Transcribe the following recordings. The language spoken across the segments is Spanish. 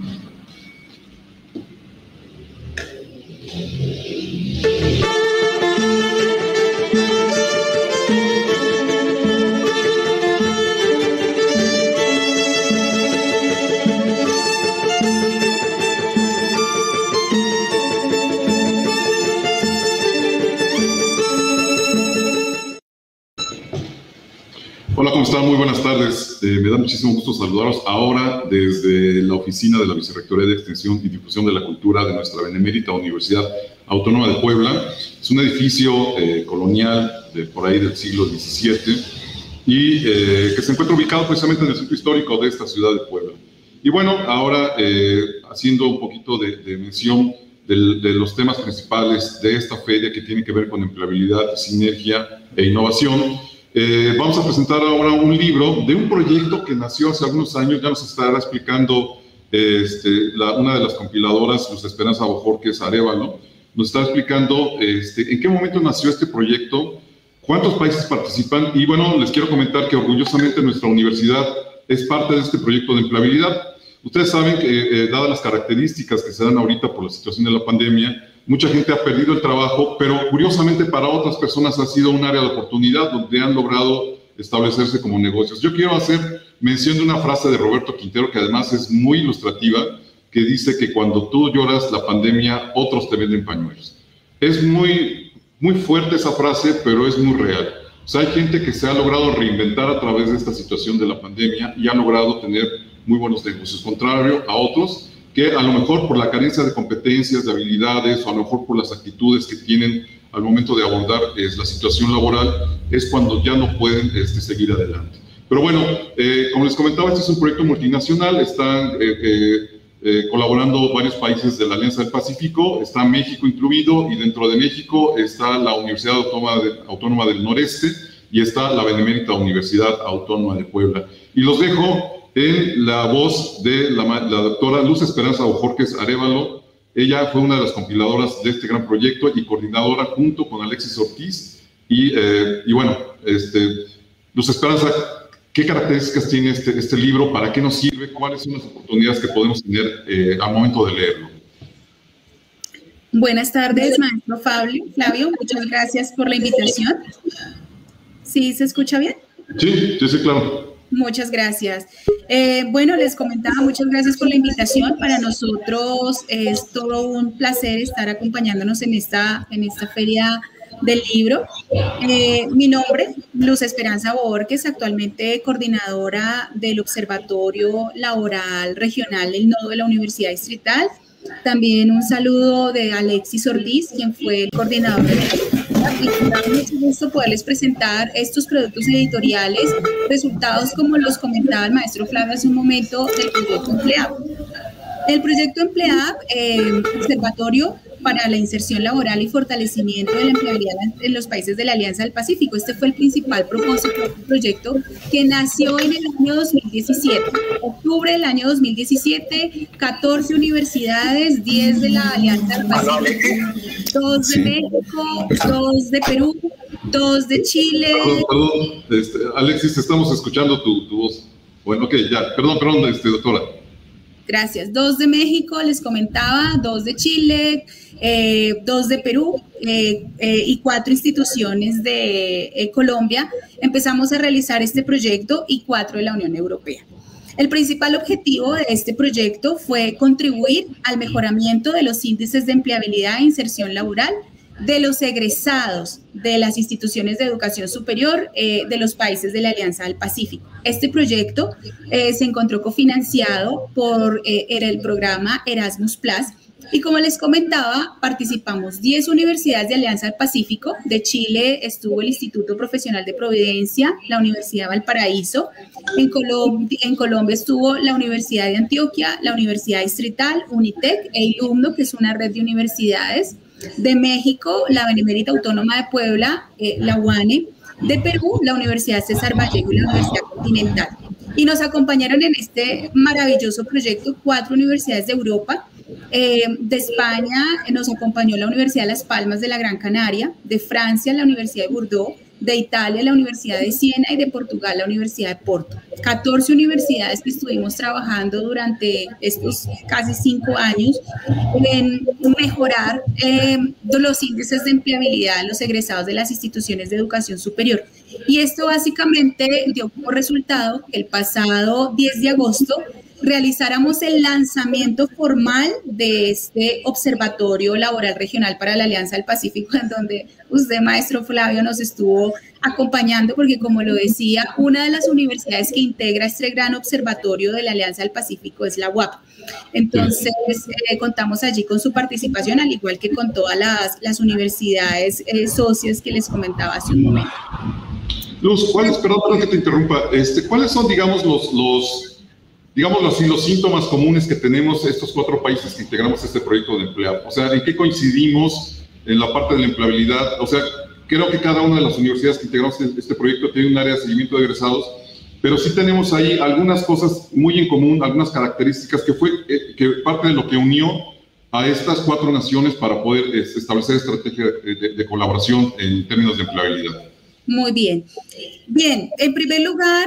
Hola, ¿cómo están? Muy buenas tardes. Me da muchísimo gusto saludaros ahora desde la oficina de la Vicerrectoría de Extensión y Difusión de la Cultura de nuestra benemérita Universidad Autónoma de Puebla. Es un edificio colonial de por ahí del siglo XVII y que se encuentra ubicado precisamente en el centro histórico de esta ciudad de Puebla. Y bueno, ahora haciendo un poquito de mención de los temas principales de esta feria que tiene que ver con empleabilidad, sinergia e innovación. Vamos a presentar ahora un libro de un proyecto que nació hace algunos años. Ya nos estará explicando una de las compiladoras, Luz Esperanza Bojorquez Arévalo, nos está explicando en qué momento nació este proyecto, cuántos países participan, y bueno, les quiero comentar que orgullosamente nuestra universidad es parte de este proyecto de empleabilidad. Ustedes saben que, dadas las características que se dan ahorita por la situación de la pandemia, mucha gente ha perdido el trabajo, pero curiosamente para otras personas ha sido un área de oportunidad donde han logrado establecerse como negocios. Yo quiero hacer mención de una frase de Roberto Quintero que además es muy ilustrativa, que dice que cuando tú lloras la pandemia, otros te venden pañuelos. Es muy fuerte esa frase, pero es muy real. O sea, hay gente que se ha logrado reinventar a través de esta situación de la pandemia y ha logrado tener muy buenos negocios, contrario a otros que a lo mejor por la carencia de competencias, de habilidades, o a lo mejor por las actitudes que tienen al momento de abordar la situación laboral, es cuando ya no pueden seguir adelante. Pero bueno, como les comentaba, este es un proyecto multinacional, están colaborando varios países de la Alianza del Pacífico, está México incluido, y dentro de México está la Universidad Autónoma del Noreste y está la Benemérita Universidad Autónoma de Puebla. Y los dejo en la voz de la doctora Luz Esperanza Bojorquez Arévalo. Ella fue una de las compiladoras de este gran proyecto y coordinadora junto con Alexis Ortiz. Y bueno, Luz Esperanza, ¿qué características tiene este libro? ¿Para qué nos sirve? ¿Cuáles son las oportunidades que podemos tener al momento de leerlo? Buenas tardes, maestro Flavio. Muchas gracias por la invitación. ¿Sí se escucha bien? Sí, claro. Muchas gracias. Bueno, les comentaba, muchas gracias por la invitación. Para nosotros es todo un placer estar acompañándonos en esta feria del libro. Mi nombre, Luz Esperanza Bojorquez, actualmente coordinadora del Observatorio Laboral Regional del Nodo de la Universidad Distrital. También un saludo de Alexis Ortiz, quien fue el coordinador de y me da mucho gusto poderles presentar estos productos editoriales, resultados como los comentaba el maestro Flavio hace un momento del proyecto Empleab. El proyecto Empleab, Observatorio para la Inserción Laboral y Fortalecimiento de la Empleabilidad en los países de la Alianza del Pacífico. Este fue el principal propósito del proyecto, que nació en el año 2017. Octubre del año 2017, 14 universidades, 10 de la Alianza del Pacífico, 2 de México, 2 de Perú, 2 de Chile. Perdón, Alexis, estamos escuchando tu voz. Bueno, ok, ya, perdón, doctora. Gracias. 2 de México, les comentaba, 2 de Chile, 2 de Perú y 4 instituciones de Colombia. Empezamos a realizar este proyecto y 4 de la Unión Europea. El principal objetivo de este proyecto fue contribuir al mejoramiento de los índices de empleabilidad e inserción laboral de los egresados de las instituciones de educación superior de los países de la Alianza del Pacífico. Este proyecto se encontró cofinanciado por el programa Erasmus+, y como les comentaba, participamos 10 universidades de Alianza del Pacífico. De Chile estuvo el Instituto Profesional de Providencia, la Universidad de Valparaíso. En Colombia estuvo la Universidad de Antioquia, la Universidad Distrital, Unitec e Ilumno, que es una red de universidades. De México, la Benemérita Autónoma de Puebla, la UANE. De Perú, la Universidad César Vallejo y la Universidad Continental. Y nos acompañaron en este maravilloso proyecto 4 universidades de Europa. De España nos acompañó la Universidad de Las Palmas de la Gran Canaria, de Francia la Universidad de Bordeaux, de Italia la Universidad de Siena y de Portugal la Universidad de Porto. 14 universidades que estuvimos trabajando durante estos casi 5 años en mejorar los índices de empleabilidad de los egresados de las instituciones de educación superior. Y esto básicamente dio como resultado que el pasado 10 de agosto realizáramos el lanzamiento formal de este Observatorio Laboral Regional para la Alianza del Pacífico, en donde usted, maestro Flavio, nos estuvo acompañando, porque como lo decía, una de las universidades que integra este gran observatorio de la Alianza del Pacífico es la UAP. Entonces, contamos allí con su participación, al igual que con todas las universidades socias que les comentaba hace un momento. Luz, perdón que te interrumpa, ¿cuáles son, digamos, digámoslo así, los síntomas comunes que tenemos estos 4 países que integramos este proyecto de empleo? O sea, ¿en qué coincidimos en la parte de la empleabilidad? O sea, creo que cada una de las universidades que integramos este proyecto tiene un área de seguimiento de egresados, pero sí tenemos ahí algunas cosas muy en común, algunas características que parte de lo que unió a estas 4 naciones para poder establecer estrategia de colaboración en términos de empleabilidad. Muy bien. Bien, en primer lugar,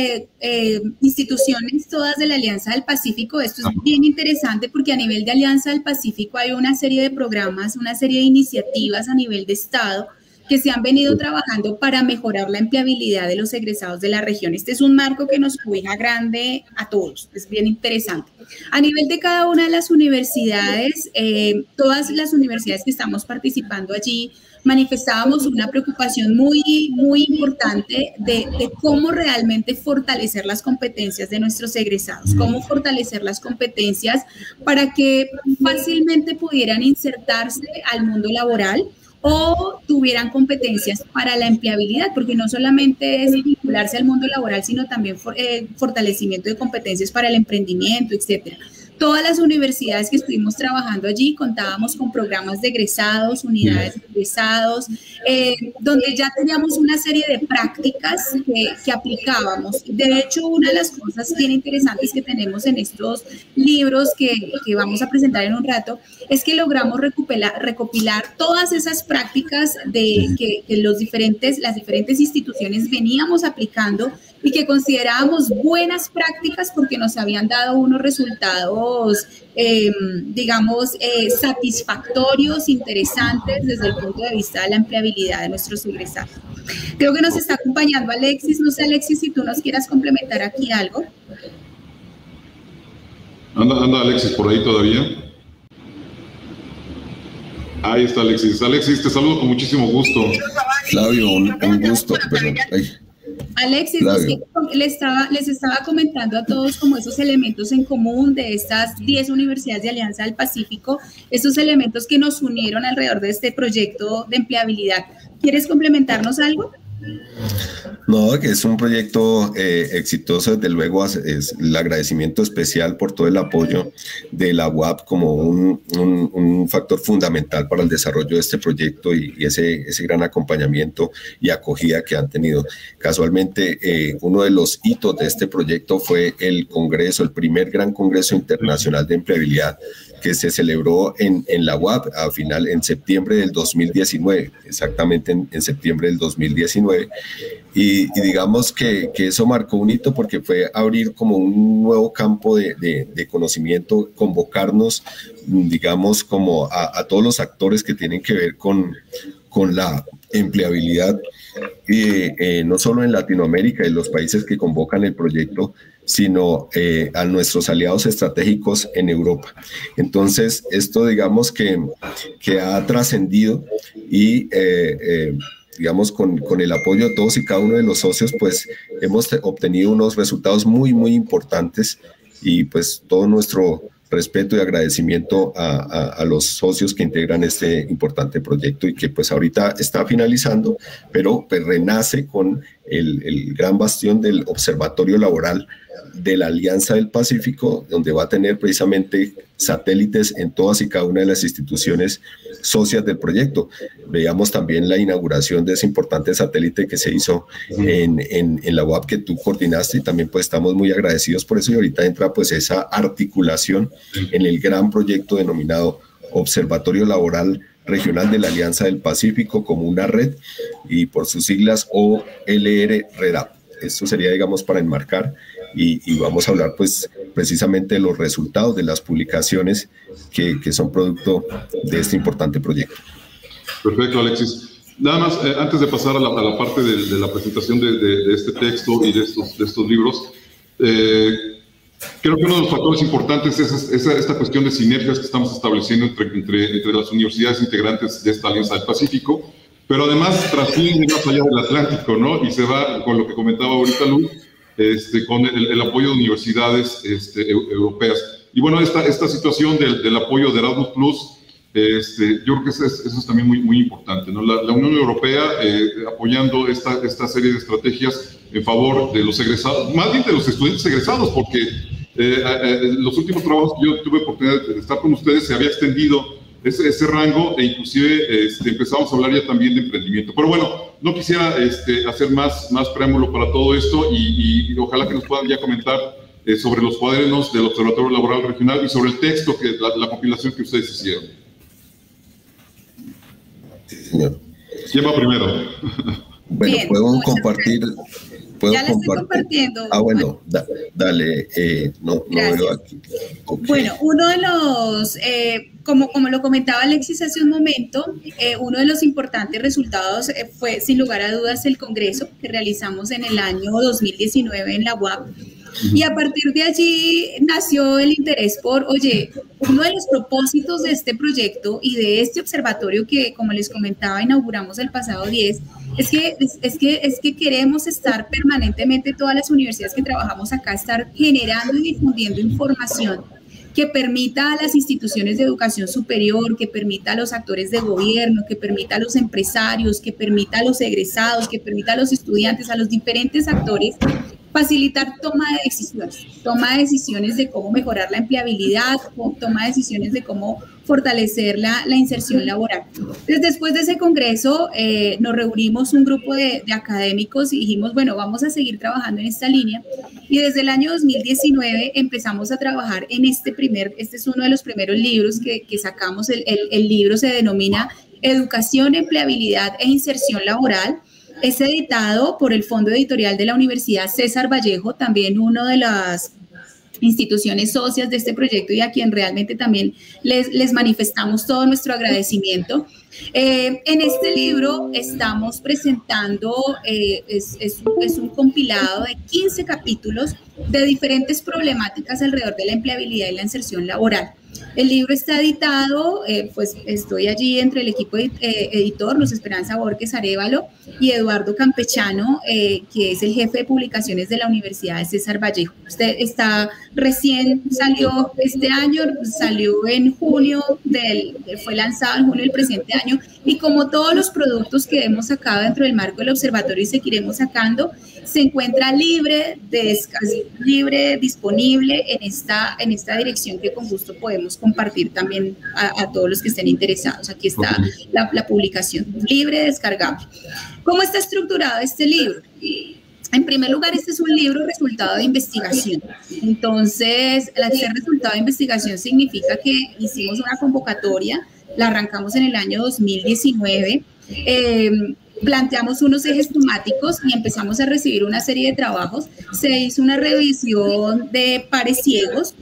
instituciones todas de la Alianza del Pacífico. Esto es bien interesante porque a nivel de Alianza del Pacífico hay una serie de programas, una serie de iniciativas a nivel de Estado que se han venido trabajando para mejorar la empleabilidad de los egresados de la región. Este es un marco que nos cobija grande a todos, es bien interesante. A nivel de cada una de las universidades, todas las universidades que estamos participando allí, manifestábamos una preocupación muy importante de cómo realmente fortalecer las competencias de nuestros egresados, cómo fortalecer las competencias para que fácilmente pudieran insertarse al mundo laboral o tuvieran competencias para la empleabilidad, porque no solamente es vincularse al mundo laboral, sino también fortalecimiento de competencias para el emprendimiento, etcétera. Todas las universidades que estuvimos trabajando allí contábamos con programas de egresados, unidades de egresados, donde ya teníamos una serie de prácticas que aplicábamos. De hecho, una de las cosas bien interesantes que tenemos en estos libros que vamos a presentar en un rato es que logramos recopilar todas esas prácticas que las diferentes instituciones veníamos aplicando y que considerábamos buenas prácticas porque nos habían dado unos resultados, satisfactorios, interesantes desde el punto de vista de la empleabilidad de nuestros egresados. Creo que nos está acompañando Alexis. No sé, Alexis, si tú nos quieras complementar aquí algo. Anda Alexis por ahí todavía. Ahí está Alexis. Alexis, te saludo con muchísimo gusto. Flavio, un gusto. Perdón. Alexis, les estaba comentando a todos como esos elementos en común de estas 10 universidades de Alianza del Pacífico, esos elementos que nos unieron alrededor de este proyecto de empleabilidad. ¿Quieres complementarnos algo? No, que es un proyecto exitoso. Desde luego es el agradecimiento especial por todo el apoyo de la UAP como un factor fundamental para el desarrollo de este proyecto y ese gran acompañamiento y acogida que han tenido. Casualmente, uno de los hitos de este proyecto fue el primer gran congreso internacional de empleabilidad que se celebró en la UAP en septiembre del 2019, exactamente en septiembre del 2019, y digamos que eso marcó un hito porque fue abrir como un nuevo campo de conocimiento, convocarnos, digamos, como a todos los actores que tienen que ver con la empleabilidad, no solo en Latinoamérica y los países que convocan el proyecto, sino a nuestros aliados estratégicos en Europa. Entonces, esto digamos que ha trascendido y digamos con el apoyo de todos y cada uno de los socios, pues hemos obtenido unos resultados muy importantes y pues todo nuestro respeto y agradecimiento a los socios que integran este importante proyecto y que pues ahorita está finalizando, pero pues renace con el gran bastión del Observatorio Laboral de la Alianza del Pacífico, donde va a tener precisamente satélites en todas y cada una de las instituciones socias del proyecto. Veíamos también la inauguración de ese importante satélite que se hizo en la UAP que tú coordinaste y también pues estamos muy agradecidos por eso y ahorita entra pues esa articulación en el gran proyecto denominado Observatorio Laboral Regional de la Alianza del Pacífico como una red, y por sus siglas OLR-REDAP. Esto sería, digamos, para enmarcar, y vamos a hablar pues precisamente de los resultados de las publicaciones que son producto de este importante proyecto. Perfecto, Alexis. Nada más, antes de pasar a la parte de la presentación de este texto y de estos libros, creo que uno de los factores importantes es esta cuestión de sinergias que estamos estableciendo entre las universidades integrantes de esta Alianza del Pacífico, pero además trasciende más allá del Atlántico, ¿no? Y se va con lo que comentaba ahorita Lu, con el apoyo de universidades europeas. Y bueno, esta situación del apoyo de Erasmus Plus, yo creo que eso es también muy importante, ¿no? La Unión Europea apoyando esta serie de estrategias en favor de los egresados, más bien de los estudiantes egresados, porque los últimos trabajos que yo tuve oportunidad de estar con ustedes se había extendido ese rango, e inclusive empezamos a hablar ya también de emprendimiento. Pero bueno, no quisiera hacer más preámbulo para todo esto, y ojalá que nos puedan ya comentar sobre los cuadernos del Observatorio Laboral Regional y sobre el texto, la compilación que ustedes hicieron. Sí, señor. ¿Quién va primero? Bueno, Bien, puedo compartir. Ya le estoy compartiendo. Ah, bueno, dale, no veo aquí. Okay. Bueno, uno de los, como lo comentaba Alexis hace un momento, uno de los importantes resultados fue, sin lugar a dudas, el congreso que realizamos en el año 2019 en la UAP. Y a partir de allí nació el interés por, oye, uno de los propósitos de este proyecto y de este observatorio que, como les comentaba, inauguramos el pasado 10, es que queremos estar permanentemente, todas las universidades que trabajamos acá, estar generando y difundiendo información que permita a las instituciones de educación superior, que permita a los actores de gobierno, que permita a los empresarios, que permita a los egresados, que permita a los estudiantes, a los diferentes actores, facilitar toma de decisiones de cómo mejorar la empleabilidad, toma de decisiones de cómo fortalecer la inserción laboral. Entonces, después de ese congreso, nos reunimos un grupo de académicos y dijimos, bueno, vamos a seguir trabajando en esta línea. Y desde el año 2019 empezamos a trabajar en este es uno de los primeros libros que sacamos. El libro se denomina Educación, Empleabilidad e Inserción Laboral. Es editado por el Fondo Editorial de la Universidad César Vallejo, también una de las instituciones socias de este proyecto, y a quien realmente también les manifestamos todo nuestro agradecimiento. En este libro estamos presentando, es un compilado de 15 capítulos de diferentes problemáticas alrededor de la empleabilidad y la inserción laboral. El libro está editado, pues estoy allí entre el equipo editor, Luz Esperanza Borges Arévalo y Eduardo Campechano, que es el jefe de publicaciones de la Universidad de César Vallejo. Recién salió este año, salió en junio, fue lanzado en junio del presente año, y como todos los productos que hemos sacado dentro del marco del observatorio y seguiremos sacando, se encuentra libre, disponible en esta dirección que con gusto podemos compartir también a todos los que estén interesados. Aquí está la publicación, libre, descargable. ¿Cómo está estructurado este libro? En primer lugar, este es un libro resultado de investigación. Entonces, el ser resultado de investigación significa que hicimos una convocatoria, la arrancamos en el año 2019, planteamos unos ejes temáticos y empezamos a recibir una serie de trabajos. Se hizo una revisión de pares ciegos,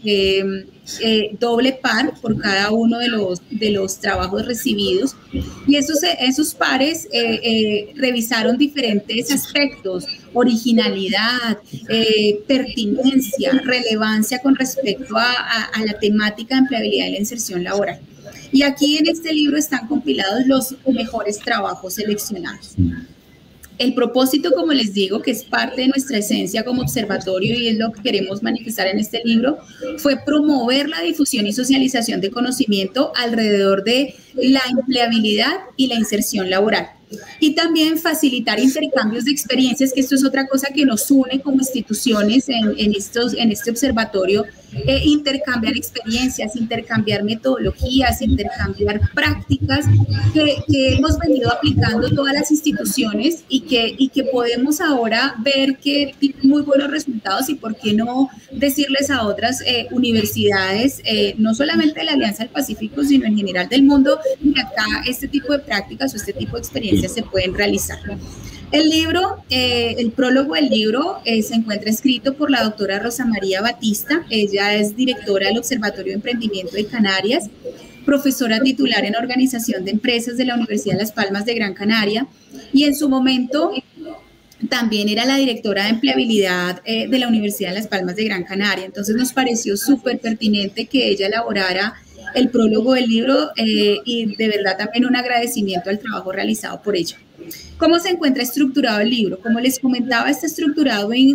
doble par por cada uno de los trabajos recibidos, y esos pares revisaron diferentes aspectos: originalidad, pertinencia, relevancia con respecto a la temática de empleabilidad y la inserción laboral. Y aquí en este libro están compilados los mejores trabajos seleccionados. El propósito, como les digo, que es parte de nuestra esencia como observatorio y es lo que queremos manifestar en este libro, fue promover la difusión y socialización de conocimiento alrededor de la empleabilidad y la inserción laboral. Y también facilitar intercambios de experiencias, que esto es otra cosa que nos une como instituciones en este observatorio, intercambiar experiencias, intercambiar metodologías, intercambiar prácticas que hemos venido aplicando todas las instituciones y que podemos ahora ver que tienen muy buenos resultados, y por qué no decirles a otras universidades, no solamente de la Alianza del Pacífico, sino en general del mundo, que acá este tipo de prácticas o este tipo de experiencias se pueden realizar. El libro, el prólogo del libro se encuentra escrito por la doctora Rosa María Batista. Ella es directora del Observatorio de Emprendimiento de Canarias, profesora titular en Organización de Empresas de la Universidad de Las Palmas de Gran Canaria, y en su momento también era la directora de empleabilidad de la Universidad de Las Palmas de Gran Canaria. Entonces nos pareció súper pertinente que ella elaborara el prólogo del libro y de verdad también un agradecimiento al trabajo realizado por ella. ¿Cómo se encuentra estructurado el libro? Como les comentaba, está estructurado en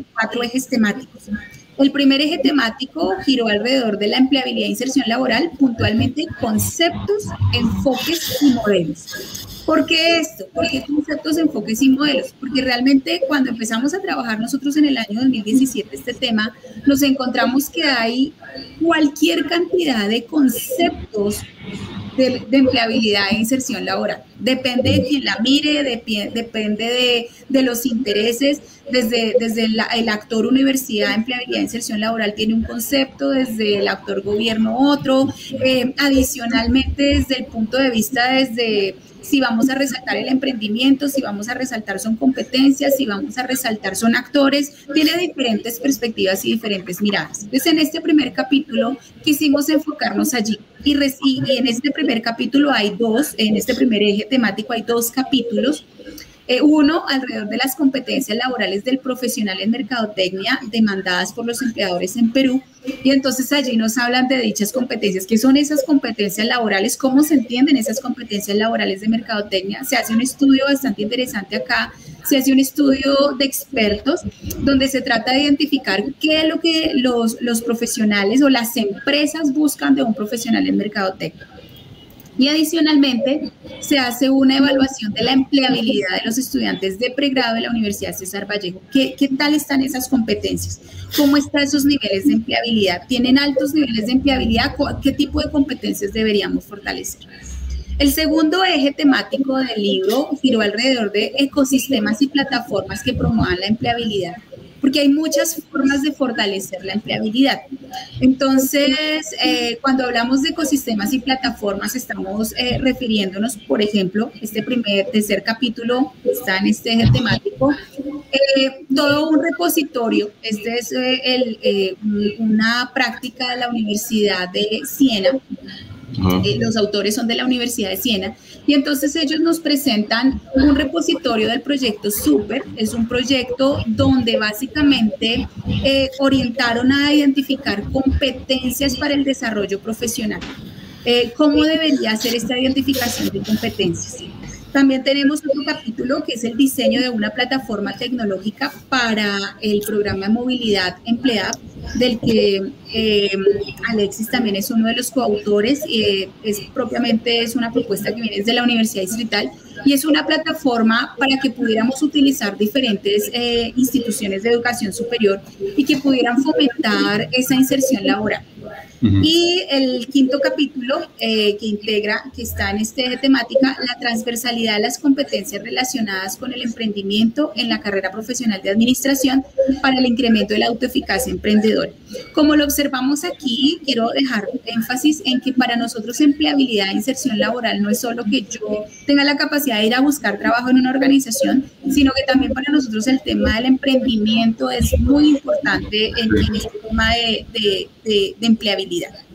4 ejes temáticos. El primer eje temático giró alrededor de la empleabilidad e inserción laboral, puntualmente conceptos, enfoques y modelos. ¿Por qué esto? ¿Por qué conceptos, enfoques y modelos? Porque realmente cuando empezamos a trabajar nosotros en el año 2017 este tema, nos encontramos que hay cualquier cantidad de conceptos de empleabilidad e inserción laboral. Depende de quien la mire, depende de los intereses. Desde el actor universidad, empleabilidad e inserción laboral tiene un concepto, desde el actor gobierno otro. Adicionalmente, desde el punto de vista, desde si vamos a resaltar el emprendimiento, si vamos a resaltar son competencias, si vamos a resaltar son actores, tiene diferentes perspectivas y diferentes miradas. Entonces, en este primer capítulo quisimos enfocarnos allí y en este primer capítulo hay 2, en este primer eje temático hay 2 capítulos. Uno, alrededor de las competencias laborales del profesional en mercadotecnia demandadas por los empleadores en Perú. Y entonces allí nos hablan de dichas competencias. ¿Qué son esas competencias laborales? ¿Cómo se entienden esas competencias laborales de mercadotecnia? Se hace un estudio bastante interesante acá. Se hace un estudio de expertos donde se trata de identificar qué es lo que los profesionales o las empresas buscan de un profesional en mercadotecnia. Y adicionalmente se hace una evaluación de la empleabilidad de los estudiantes de pregrado de la Universidad César Vallejo. ¿Qué tal están esas competencias? ¿Cómo están esos niveles de empleabilidad? ¿Tienen altos niveles de empleabilidad? ¿Qué tipo de competencias deberíamos fortalecer? El segundo eje temático del libro giró alrededor de ecosistemas y plataformas que promuevan la empleabilidad, porque hay muchas formas de fortalecer la empleabilidad. Entonces, cuando hablamos de ecosistemas y plataformas, estamos refiriéndonos, por ejemplo, tercer capítulo está en este eje temático, todo un repositorio. Este es una práctica de la Universidad de Siena. Los autores son de la Universidad de Siena y entonces ellos nos presentan un repositorio del proyecto Super. Es un proyecto donde básicamente orientaron a identificar competencias para el desarrollo profesional. ¿Cómo debería ser esta identificación de competencias? También tenemos otro capítulo que es el diseño de una plataforma tecnológica para el programa de movilidad empleada, del que Alexis también es uno de los coautores. Es una propuesta que viene desde la Universidad Distrital y es una plataforma para que pudiéramos utilizar diferentes instituciones de educación superior y que pudieran fomentar esa inserción laboral. Y el quinto capítulo que está en este eje temática, la transversalidad de las competencias relacionadas con el emprendimiento en la carrera profesional de administración para el incremento de la autoeficacia emprendedora. Como lo observamos aquí, quiero dejar énfasis en que para nosotros empleabilidad e inserción laboral no es solo que yo tenga la capacidad de ir a buscar trabajo en una organización, sino que también para nosotros el tema del emprendimiento es muy importante en este tema de empleabilidad.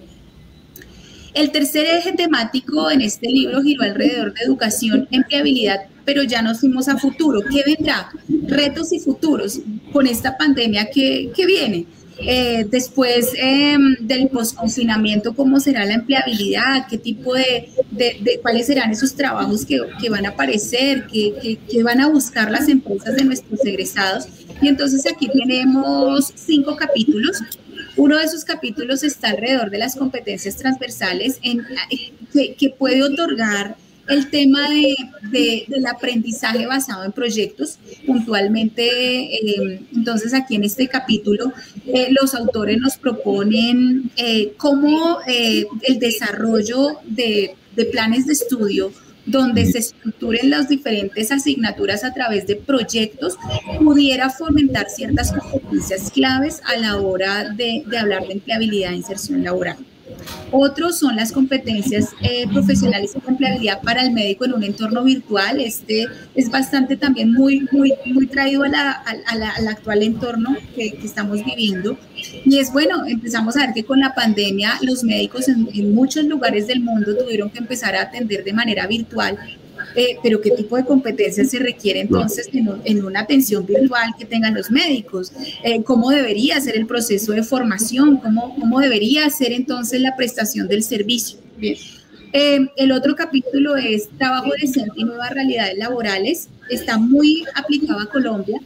El tercer eje temático en este libro giró alrededor de educación, empleabilidad, pero ya nos fuimos a futuro. ¿Qué vendrá? Retos y futuros con esta pandemia que viene. Después del posconfinamiento, ¿cómo será la empleabilidad? ¿Qué tipo cuáles serán esos trabajos que van a aparecer? ¿Qué van a buscar las empresas de nuestros egresados? Y entonces aquí tenemos 5 capítulos. Uno de esos capítulos está alrededor de las competencias transversales que puede otorgar el tema del aprendizaje basado en proyectos. Puntualmente, entonces aquí en este capítulo los autores nos proponen cómo el desarrollo de planes de estudio donde se estructuren las diferentes asignaturas a través de proyectos, pudiera fomentar ciertas competencias claves a la hora de hablar de empleabilidad e inserción laboral. Otros son las competencias profesionales de empleabilidad para el médico en un entorno virtual. Este es bastante también muy traído al actual entorno que estamos viviendo. Y es bueno, empezamos a ver que con la pandemia los médicos en muchos lugares del mundo tuvieron que empezar a atender de manera virtual. Pero ¿qué tipo de competencias se requiere entonces en una atención virtual que tengan los médicos? ¿Cómo debería ser el proceso de formación? ¿Cómo debería ser entonces la prestación del servicio? Bien. El otro capítulo es trabajo decente y nuevas realidades laborales. Está muy aplicado a Colombia,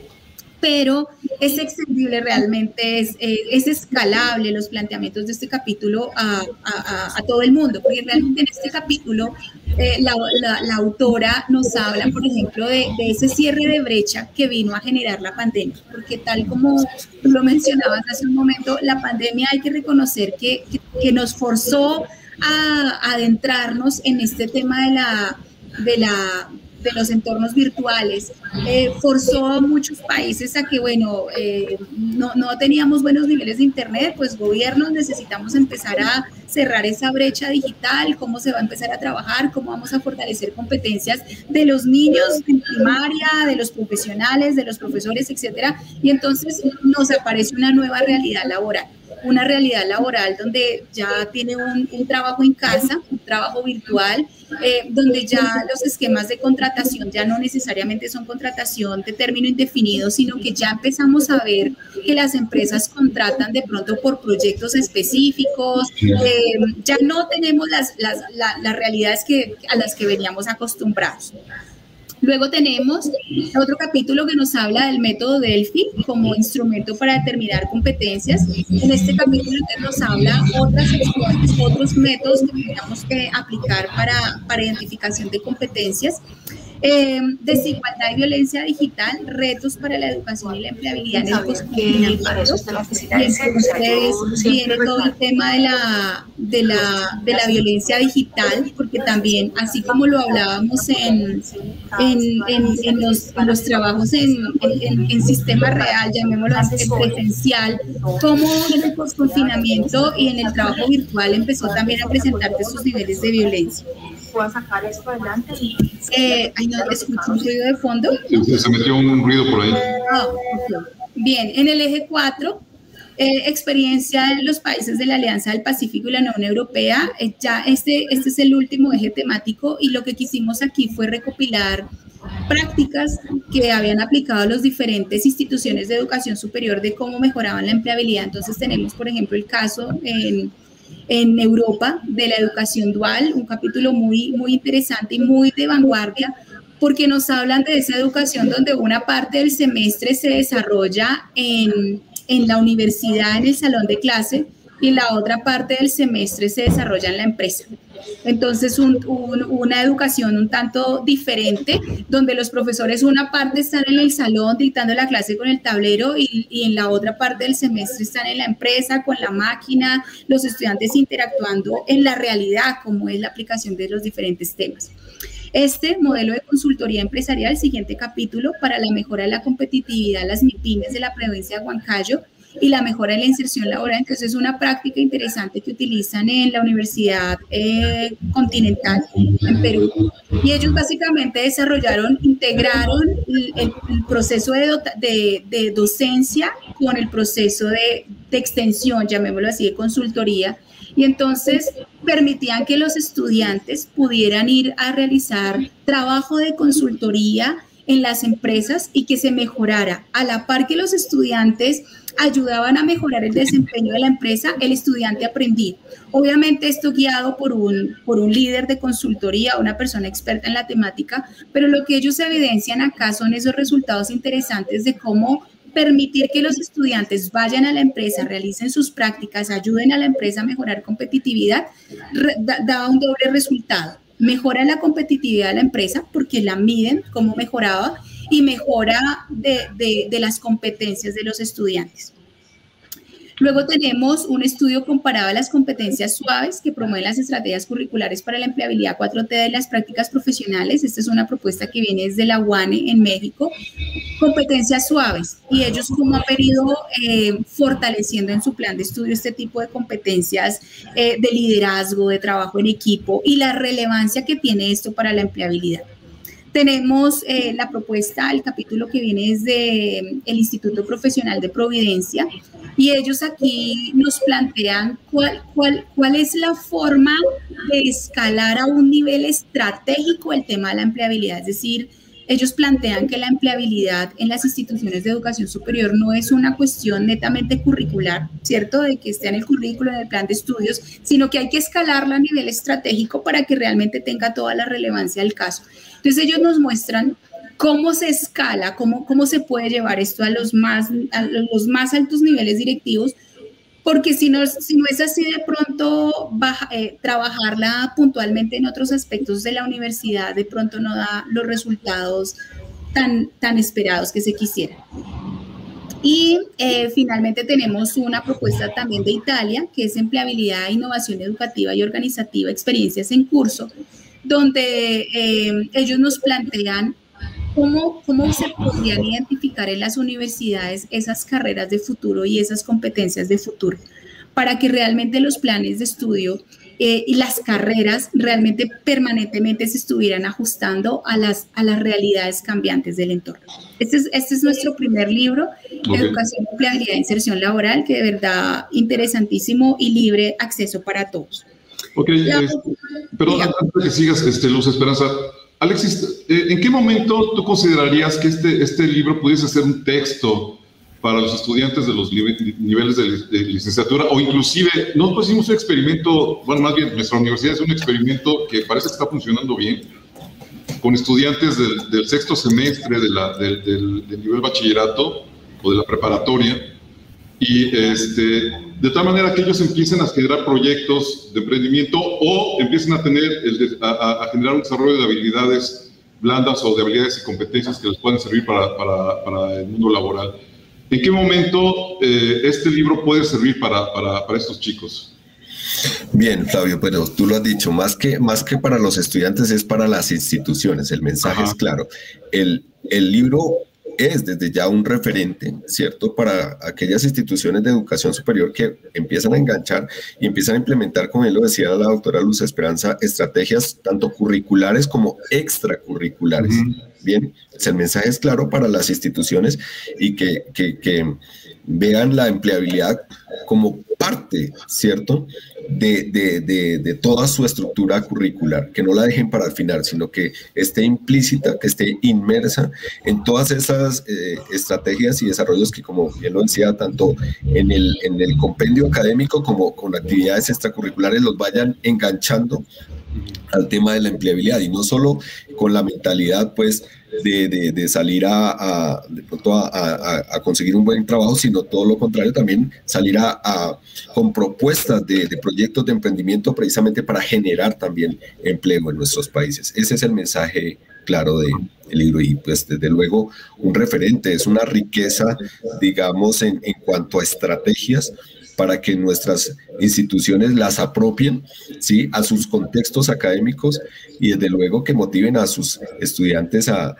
pero es extendible realmente, es escalable los planteamientos de este capítulo a todo el mundo, porque realmente en este capítulo la autora nos habla, por ejemplo, de ese cierre de brecha que vino a generar la pandemia, porque tal como tú lo mencionabas hace un momento, la pandemia hay que reconocer que nos forzó a adentrarnos en este tema de los entornos virtuales, forzó a muchos países a que, bueno, no teníamos buenos niveles de internet, pues gobiernos necesitamos empezar a cerrar esa brecha digital, cómo se va a empezar a trabajar, cómo vamos a fortalecer competencias de los niños en primaria, de los profesionales, de los profesores, etcétera, y entonces nos aparece una nueva realidad laboral. Una realidad laboral donde ya tiene un trabajo en casa, un trabajo virtual, donde ya los esquemas de contratación ya no necesariamente son contratación de término indefinido, sino que ya empezamos a ver que las empresas contratan de pronto por proyectos específicos, ya no tenemos las realidades a las que veníamos acostumbrados. Luego tenemos otro capítulo que nos habla del método Delphi como instrumento para determinar competencias. En este capítulo nos habla otros métodos que tendríamos que aplicar para identificación de competencias. Desigualdad y violencia digital, retos para la educación y la empleabilidad en el confinamiento. Entonces viene todo el tema de la violencia digital, porque también, así como lo hablábamos en los trabajos en sistema real, llamémoslo así, presencial, como en el confinamiento y en el trabajo virtual empezó también a presentarse esos niveles de violencia. Puedo sacar esto adelante y... no, escucho un ruido de fondo. Se metió un ruido por ahí. Okay. Bien, en el eje 4, experiencia en los países de la Alianza del Pacífico y la Unión Europea, ya este es el último eje temático y lo que quisimos aquí fue recopilar prácticas que habían aplicado las diferentes instituciones de educación superior de cómo mejoraban la empleabilidad. Entonces tenemos, por ejemplo, el caso en Europa de la educación dual, un capítulo muy interesante y muy de vanguardia, porque nos hablan de esa educación donde una parte del semestre se desarrolla en la universidad, en el salón de clase, y la otra parte del semestre se desarrolla en la empresa. Entonces, una educación un tanto diferente, donde los profesores una parte están en el salón dictando la clase con el tablero y en la otra parte del semestre están en la empresa con la máquina, los estudiantes interactuando en la realidad, como es la aplicación de los diferentes temas. Este modelo de consultoría empresarial, siguiente capítulo, para la mejora de la competitividad, las MIPYMES de la provincia de Huancayo, y la mejora de la inserción laboral. Entonces es una práctica interesante que utilizan en la Universidad Continental en Perú, y ellos básicamente integraron el proceso de docencia con el proceso de extensión, llamémoslo así, de consultoría, y entonces permitían que los estudiantes pudieran ir a realizar trabajo de consultoría en las empresas y que se mejorara. A la par que los estudiantes ayudaban a mejorar el desempeño de la empresa, el estudiante aprendía. Obviamente esto guiado por un líder de consultoría, una persona experta en la temática, pero lo que ellos evidencian acá son esos resultados interesantes de cómo permitir que los estudiantes vayan a la empresa, realicen sus prácticas, ayuden a la empresa a mejorar competitividad, daba un doble resultado. Mejora la competitividad de la empresa porque la miden cómo mejoraba, y mejora de las competencias de los estudiantes. Luego tenemos un estudio comparado a las competencias suaves que promueven las estrategias curriculares para la empleabilidad 4T de las prácticas profesionales. Esta es una propuesta que viene desde la UANE en México. Competencias suaves, y ellos como han venido fortaleciendo en su plan de estudio este tipo de competencias de liderazgo, de trabajo en equipo y la relevancia que tiene esto para la empleabilidad. Tenemos la propuesta, el capítulo que viene desde el Instituto Profesional de Providencia, y ellos aquí nos plantean cuál es la forma de escalar a un nivel estratégico el tema de la empleabilidad. Es decir, ellos plantean que la empleabilidad en las instituciones de educación superior no es una cuestión netamente curricular, ¿cierto? De que esté en el currículo, en el plan de estudios, sino que hay que escalarla a nivel estratégico para que realmente tenga toda la relevancia del caso. Entonces ellos nos muestran cómo se escala, cómo se puede llevar esto a los más altos niveles directivos, porque si no es así, de pronto trabajarla puntualmente en otros aspectos de la universidad de pronto no da los resultados tan esperados que se quisieran. Y finalmente tenemos una propuesta también de Italia, que es empleabilidad, innovación educativa y organizativa, experiencias en curso, donde ellos nos plantean cómo se podrían identificar en las universidades esas carreras de futuro y esas competencias de futuro, para que realmente los planes de estudio y las carreras realmente permanentemente se estuvieran ajustando a las realidades cambiantes del entorno. Este es nuestro primer libro, Educación, Empleabilidad e Inserción Laboral, que de verdad interesantísimo y libre acceso para todos. Ok, perdón, antes de que sigas, Luz Esperanza, Alexis, ¿en qué momento tú considerarías que este libro pudiese ser un texto para los estudiantes de los niveles de licenciatura, o inclusive, nosotros hicimos un experimento, bueno, más bien nuestra universidad es un experimento que parece que está funcionando bien, con estudiantes del sexto semestre del nivel bachillerato o de la preparatoria, y de tal manera que ellos empiecen a generar proyectos de emprendimiento o empiecen a generar un desarrollo de habilidades blandas o de habilidades y competencias que les pueden servir para el mundo laboral. ¿En qué momento este libro puede servir para estos chicos? Bien, Flavio, pero tú lo has dicho, más que para los estudiantes es para las instituciones. El mensaje es claro. El libro es desde ya un referente, ¿cierto?, para aquellas instituciones de educación superior que empiezan a enganchar y empiezan a implementar, como bien lo decía la doctora Luz Esperanza, estrategias tanto curriculares como extracurriculares. Bien, el mensaje es claro para las instituciones y que vean la empleabilidad como parte, ¿cierto?, de toda su estructura curricular, que no la dejen para el final, sino que esté implícita, que esté inmersa en todas esas estrategias y desarrollos que, como bien lo decía, tanto en el compendio académico como con actividades extracurriculares los vayan enganchando al tema de la empleabilidad, y no solo con la mentalidad, pues, de salir de pronto a conseguir un buen trabajo, sino todo lo contrario, también salir con propuestas de proyectos de emprendimiento precisamente para generar también empleo en nuestros países. Ese es el mensaje claro del libro, y pues desde luego un referente, es una riqueza, digamos, en cuanto a estrategias para que nuestras instituciones las apropien, ¿sí?, a sus contextos académicos, y desde luego que motiven a sus estudiantes a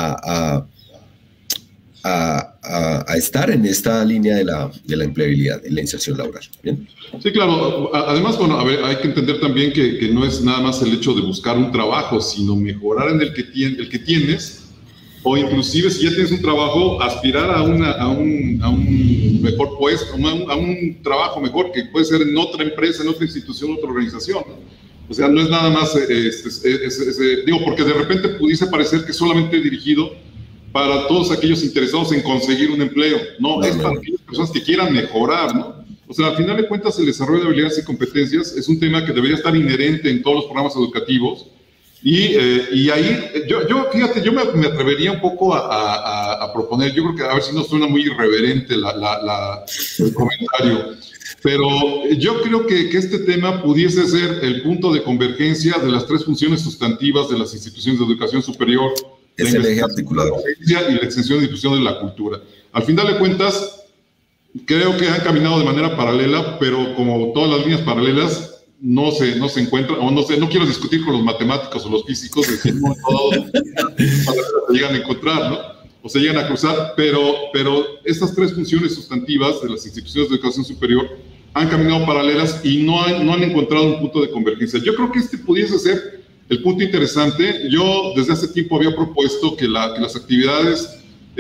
estar en esta línea de la empleabilidad y la inserción laboral. ¿Bien? Sí, claro. Además, bueno, a ver, hay que entender también que no es nada más el hecho de buscar un trabajo, sino mejorar en el que tienes, o inclusive si ya tienes un trabajo, aspirar a un mejor puesto, a un trabajo mejor, que puede ser en otra empresa, en otra institución, otra organización. O sea, no es nada más, digo, porque de repente pudiese parecer que es solamente dirigido para todos aquellos interesados en conseguir un empleo. No, es para aquellas personas que quieran mejorar, ¿no? O sea, al final de cuentas, el desarrollo de habilidades y competencias es un tema que debería estar inherente en todos los programas educativos. Y ahí, fíjate, yo me atrevería un poco a proponer, yo creo que a ver si no suena muy irreverente el comentario, pero yo creo que este tema pudiese ser el punto de convergencia de las tres funciones sustantivas de las instituciones de educación superior. Es el eje articulador. Y la extensión y difusión de la cultura. Al final de cuentas, creo que han caminado de manera paralela, pero como todas las líneas paralelas, no se encuentran, o no quiero discutir con los matemáticos o los físicos de que no todos se llegan a encontrar, ¿no? O se llegan a cruzar, pero estas tres funciones sustantivas de las instituciones de educación superior han caminado paralelas y no han encontrado un punto de convergencia. Yo creo que este pudiese ser el punto interesante. Yo desde hace tiempo había propuesto que las actividades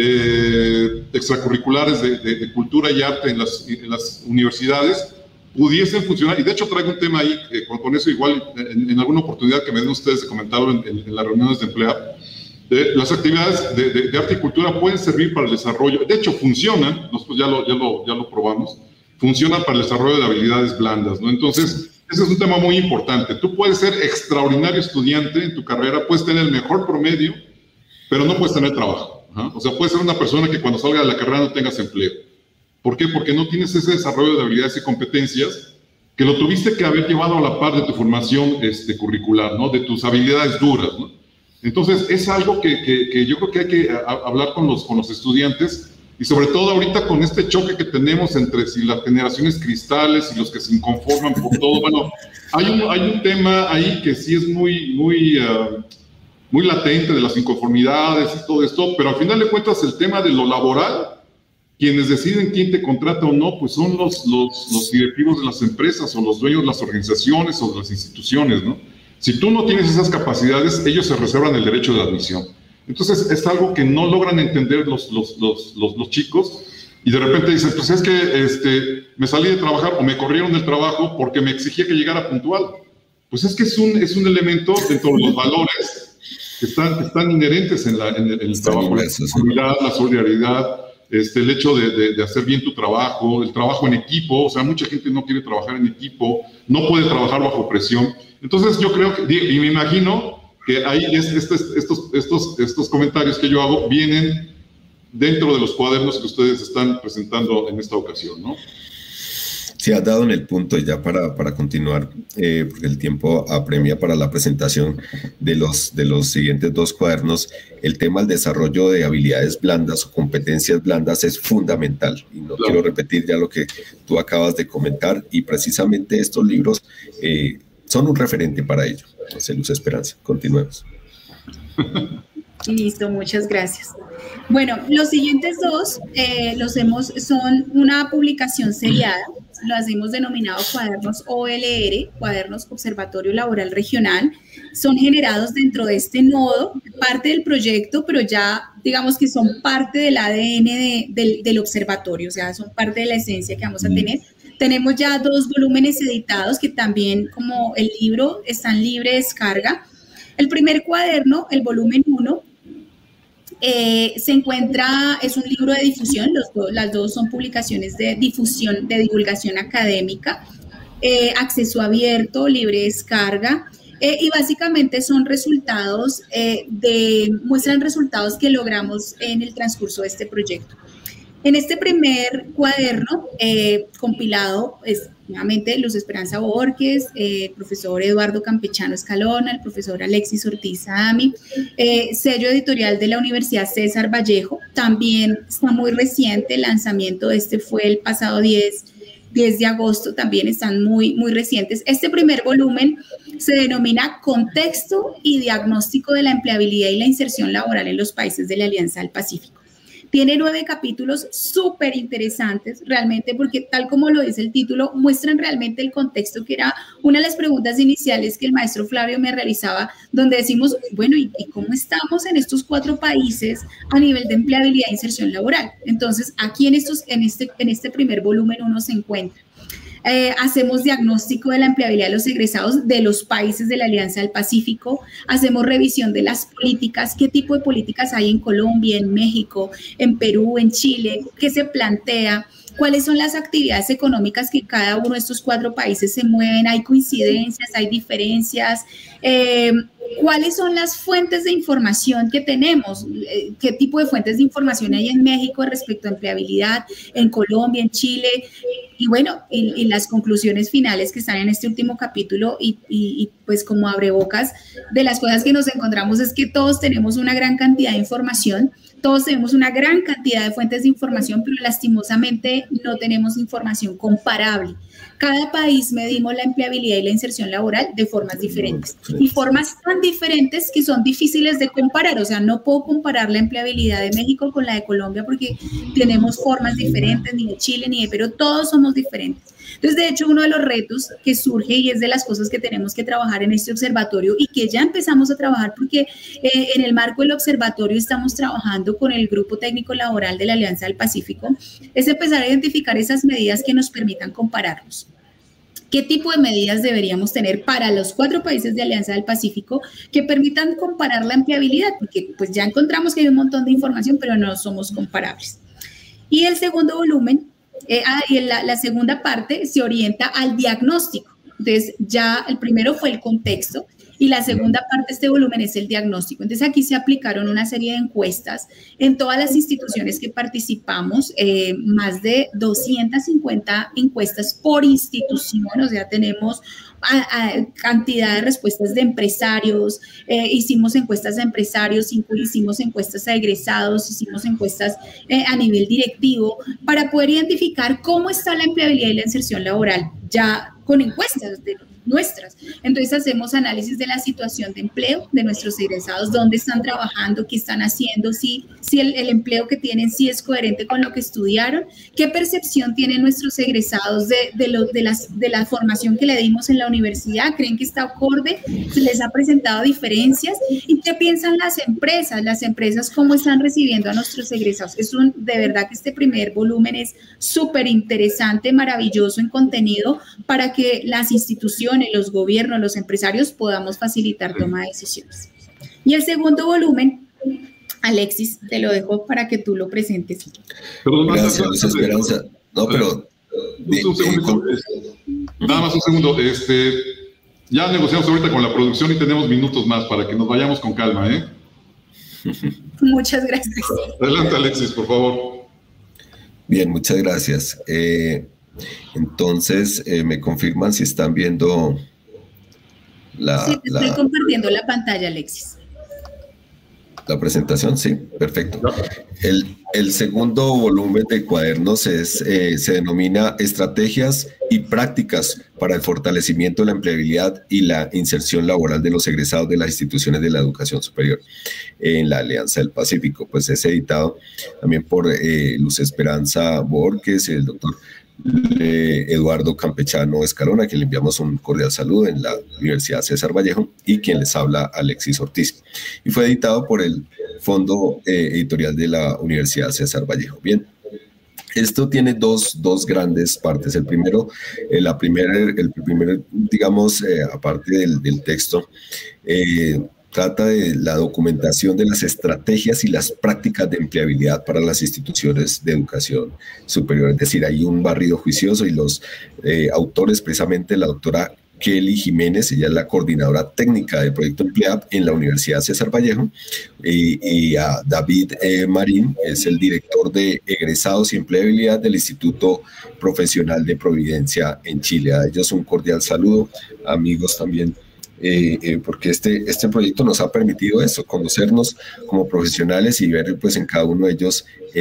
extracurriculares de cultura y arte en las universidades pudiesen funcionar, y de hecho traigo un tema ahí, con eso igual en alguna oportunidad que me den ustedes de comentarlo en las reuniones de empleado. Las actividades de arte y cultura pueden servir para el desarrollo, de hecho funcionan, nosotros ya lo probamos, funcionan para el desarrollo de habilidades blandas, ¿no? Entonces, ese es un tema muy importante. Tú puedes ser extraordinario estudiante en tu carrera, puedes tener el mejor promedio, pero no puedes tener trabajo. O sea, puedes ser una persona que cuando salga de la carrera no tengas empleo. ¿Por qué? Porque no tienes ese desarrollo de habilidades y competencias que lo tuviste que haber llevado a la par de tu formación curricular, ¿no? De tus habilidades duras, ¿no? Entonces, es algo que yo creo que hay que hablar con los estudiantes, y sobre todo ahorita con este choque que tenemos entre si las generaciones cristales y los que se inconforman por todo. Bueno, hay un tema ahí que sí es muy latente, de las inconformidades y todo esto, pero al final de cuentas el tema de lo laboral, quienes deciden quién te contrata o no, pues son los directivos de las empresas o los dueños de las organizaciones o de las instituciones, ¿no? Si tú no tienes esas capacidades, ellos se reservan el derecho de admisión. Entonces es algo que no logran entender los chicos, y de repente dicen, pues es que me salí de trabajar o me corrieron del trabajo porque me exigía que llegara puntual. Pues es que es un elemento dentro de los valores que están inherentes en el trabajo, la solidaridad, el hecho de hacer bien tu trabajo, el trabajo en equipo. O sea, mucha gente no quiere trabajar en equipo, no puede trabajar bajo presión. Entonces yo creo que, y me imagino que ahí estos comentarios que yo hago vienen dentro de los cuadernos que ustedes están presentando en esta ocasión, ¿no? Sí, has dado en el punto, ya para continuar, porque el tiempo apremia para la presentación de los siguientes dos cuadernos. El tema del desarrollo de habilidades blandas o competencias blandas es fundamental, y no quiero repetir ya lo que tú acabas de comentar, y precisamente estos libros son un referente para ello. José Luz Esperanza, continuemos. Listo, muchas gracias. Bueno, los siguientes dos son una publicación seriada, los hemos denominado cuadernos OLR, cuadernos Observatorio Laboral Regional. Son generados dentro de este nodo, parte del proyecto, pero ya digamos que son parte del ADN del observatorio, o sea, son parte de la esencia que vamos a tener. Tenemos ya 2 volúmenes editados que también, como el libro, están libre descarga. El primer cuaderno, el volumen 1, es un libro de difusión, las dos son publicaciones de difusión, de divulgación académica, acceso abierto, libre descarga, y básicamente son resultados, muestran resultados que logramos en el transcurso de este proyecto. En este primer cuaderno, compilado, nuevamente Luz Esperanza Borges, el profesor Eduardo Campechano Escalona, el profesor Alexis Ortiz Adami, sello editorial de la Universidad César Vallejo. También está muy reciente, el lanzamiento de este fue el pasado 10 de agosto, también están muy recientes. Este primer volumen se denomina Contexto y Diagnóstico de la Empleabilidad y la Inserción Laboral en los Países de la Alianza del Pacífico. Tiene 9 capítulos súper interesantes, realmente, porque tal como lo dice el título, muestran realmente el contexto, que era una de las preguntas iniciales que el maestro Flavio me realizaba, donde decimos, bueno, ¿y cómo estamos en estos 4 países a nivel de empleabilidad e inserción laboral? Entonces, aquí en este primer volumen uno se encuentra. Hacemos diagnóstico de la empleabilidad de los egresados de los países de la Alianza del Pacífico, hacemos revisión de las políticas, qué tipo de políticas hay en Colombia, en México, en Perú, en Chile, qué se plantea, cuáles son las actividades económicas que cada uno de estos 4 países se mueven, hay coincidencias, hay diferencias, cuáles son las fuentes de información que tenemos, qué tipo de fuentes de información hay en México respecto a empleabilidad, en Colombia, en Chile, y bueno, y las conclusiones finales que están en este último capítulo, y pues como abrebocas de las cosas que nos encontramos es que todos tenemos una gran cantidad de información, Todos tenemos una gran cantidad de fuentes de información, pero lastimosamente no tenemos información comparable. Cada país medimos la empleabilidad y la inserción laboral de formas diferentes y formas tan diferentes que son difíciles de comparar. O sea, no puedo comparar la empleabilidad de México con la de Colombia porque tenemos formas diferentes, ni de Chile ni de Perú, todos somos diferentes. Entonces, de hecho, uno de los retos que surge y es de las cosas que tenemos que trabajar en este observatorio y que ya empezamos a trabajar porque en el marco del observatorio estamos trabajando con el Grupo Técnico Laboral de la Alianza del Pacífico, es empezar a identificar esas medidas que nos permitan compararnos. ¿Qué tipo de medidas deberíamos tener para los 4 países de Alianza del Pacífico que permitan comparar la empleabilidad? Porque pues ya encontramos que hay un montón de información, pero no somos comparables. Y el segundo volumen, y la segunda parte se orienta al diagnóstico. Entonces, ya el primero fue el contexto y la segunda parte de este volumen es el diagnóstico. Entonces, aquí se aplicaron una serie de encuestas en todas las instituciones que participamos, más de 250 encuestas por institución, o sea, tenemos cantidad de respuestas de empresarios, hicimos encuestas de empresarios, hicimos encuestas a egresados, hicimos encuestas a nivel directivo para poder identificar cómo está la empleabilidad y la inserción laboral ya con encuestas nuestras. Entonces hacemos análisis de la situación de empleo de nuestros egresados, dónde están trabajando, qué están haciendo, si el empleo que tienen sí es coherente con lo que estudiaron, qué percepción tienen nuestros egresados de la formación que le dimos en la universidad, creen que está acorde, se les ha presentado diferencias y qué piensan las empresas cómo están recibiendo a nuestros egresados. De verdad que este primer volumen es súper interesante, maravilloso en contenido para que las instituciones, los gobiernos, los empresarios podamos facilitar toma de decisiones. Y el segundo volumen, Alexis, te lo dejo para que tú lo presentes. Perdón, gracias, Esperanza. No, pero... nada más un segundo. Ya negociamos ahorita con la producción y tenemos minutos más para que nos vayamos con calma, ¿eh? Muchas gracias. Adelante, Alexis, por favor. Bien, muchas gracias. Entonces, me confirman si están viendo Sí, estoy compartiendo la pantalla, Alexis. La presentación, sí, perfecto. El segundo volumen de cuadernos se denomina Estrategias y Prácticas para el Fortalecimiento de la Empleabilidad y la Inserción Laboral de los Egresados de las Instituciones de la Educación Superior en la Alianza del Pacífico. Pues es editado también por Luz Esperanza Borges, el doctor Eduardo Campechano Escalona, a quien le enviamos un cordial saludo en la Universidad César Vallejo, y quien les habla, Alexis Ortiz. Y fue editado por el Fondo Editorial de la Universidad César Vallejo. Bien, esto tiene dos grandes partes. El primero, digamos, aparte del texto, trata de la documentación de las estrategias y las prácticas de empleabilidad para las instituciones de educación superior. Es decir, hay un barrido juicioso y los autores, precisamente la doctora Kelly Jiménez, ella es la coordinadora técnica del proyecto Empleab en la Universidad César Vallejo, y a David Marín, es el director de egresados y empleabilidad del Instituto Profesional de Providencia en Chile. A ellos un cordial saludo, amigos también. Porque este proyecto nos ha permitido eso, conocernos como profesionales y ver pues en cada uno de ellos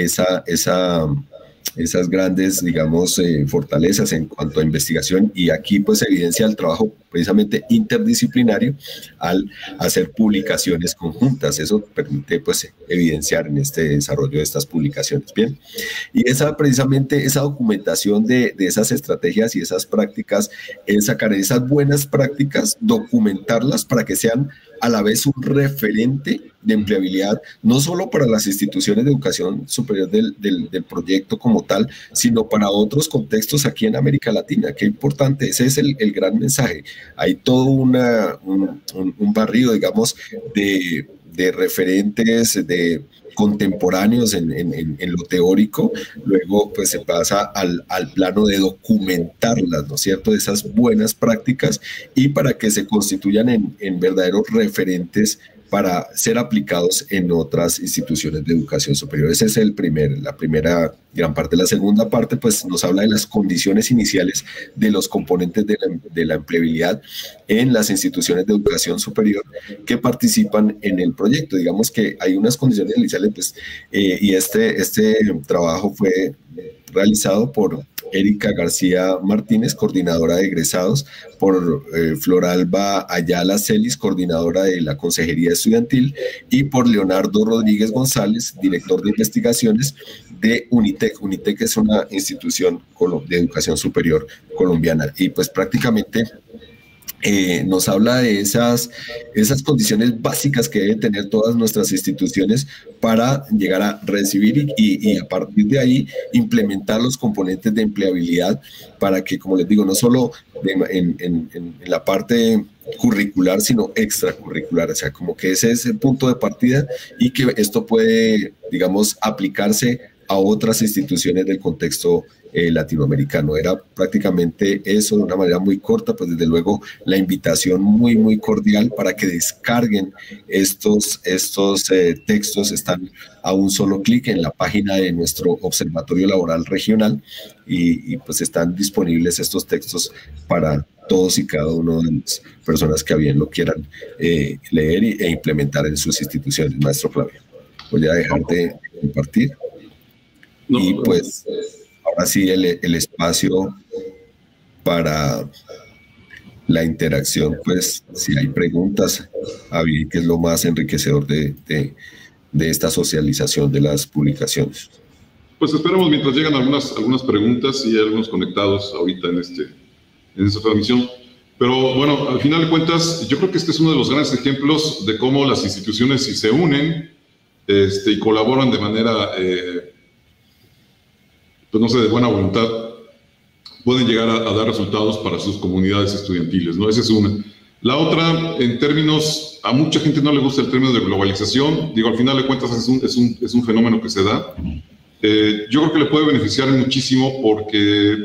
esas grandes, digamos, fortalezas en cuanto a investigación, y aquí pues evidencia el trabajo precisamente interdisciplinario al hacer publicaciones conjuntas. Eso permite pues evidenciar en este desarrollo de estas publicaciones. Bien, y precisamente esa documentación de esas estrategias y esas prácticas, es sacar esas buenas prácticas, documentarlas para que sean a la vez un referente de empleabilidad, no solo para las instituciones de educación superior del proyecto como tal, sino para otros contextos aquí en América Latina. Qué importante, ese es el gran mensaje. Hay todo un barrido, digamos, de referentes, de contemporáneos en lo teórico, luego pues se pasa al plano de documentarlas, ¿no es cierto?, de esas buenas prácticas, y para que se constituyan en verdaderos referentes para ser aplicados en otras instituciones de educación superior. Esa es la primera gran parte. La segunda parte pues nos habla de las condiciones iniciales de los componentes de la empleabilidad en las instituciones de educación superior que participan en el proyecto. Digamos que hay unas condiciones iniciales pues, y este trabajo fue realizado por Erika García Martínez, coordinadora de egresados, por Floralba Ayala Celis, coordinadora de la Consejería Estudiantil, y por Leonardo Rodríguez González, director de investigaciones de UNITEC. UNITEC es una institución de educación superior colombiana y pues prácticamente nos habla de esas condiciones básicas que deben tener todas nuestras instituciones para llegar a recibir y a partir de ahí implementar los componentes de empleabilidad para que, como les digo, no solo en la parte curricular, sino extracurricular, o sea, como que ese es el punto de partida y que esto puede, digamos, aplicarse a otras instituciones del contexto latinoamericano. Era prácticamente eso de una manera muy corta, pues desde luego la invitación muy cordial para que descarguen estos textos. Están a un solo clic en la página de nuestro Observatorio Laboral Regional y pues están disponibles estos textos para todos y cada uno de las personas que a bien lo quieran leer e implementar en sus instituciones. Maestro Flavio, voy a dejar de compartir. Y pues ahora sí el espacio para la interacción, pues si hay preguntas, Javi, que es lo más enriquecedor de esta socialización de las publicaciones. Pues esperamos mientras llegan algunas preguntas y hay algunos conectados ahorita en esta transmisión. Pero bueno, al final de cuentas, yo creo que este es uno de los grandes ejemplos de cómo las instituciones, si se unen y colaboran de manera pues no sé, de buena voluntad, pueden llegar a dar resultados para sus comunidades estudiantiles, ¿no? Esa es una. La otra, en términos, a mucha gente no le gusta el término de globalización, digo, al final de cuentas es un fenómeno que se da. Yo creo que le puede beneficiar muchísimo porque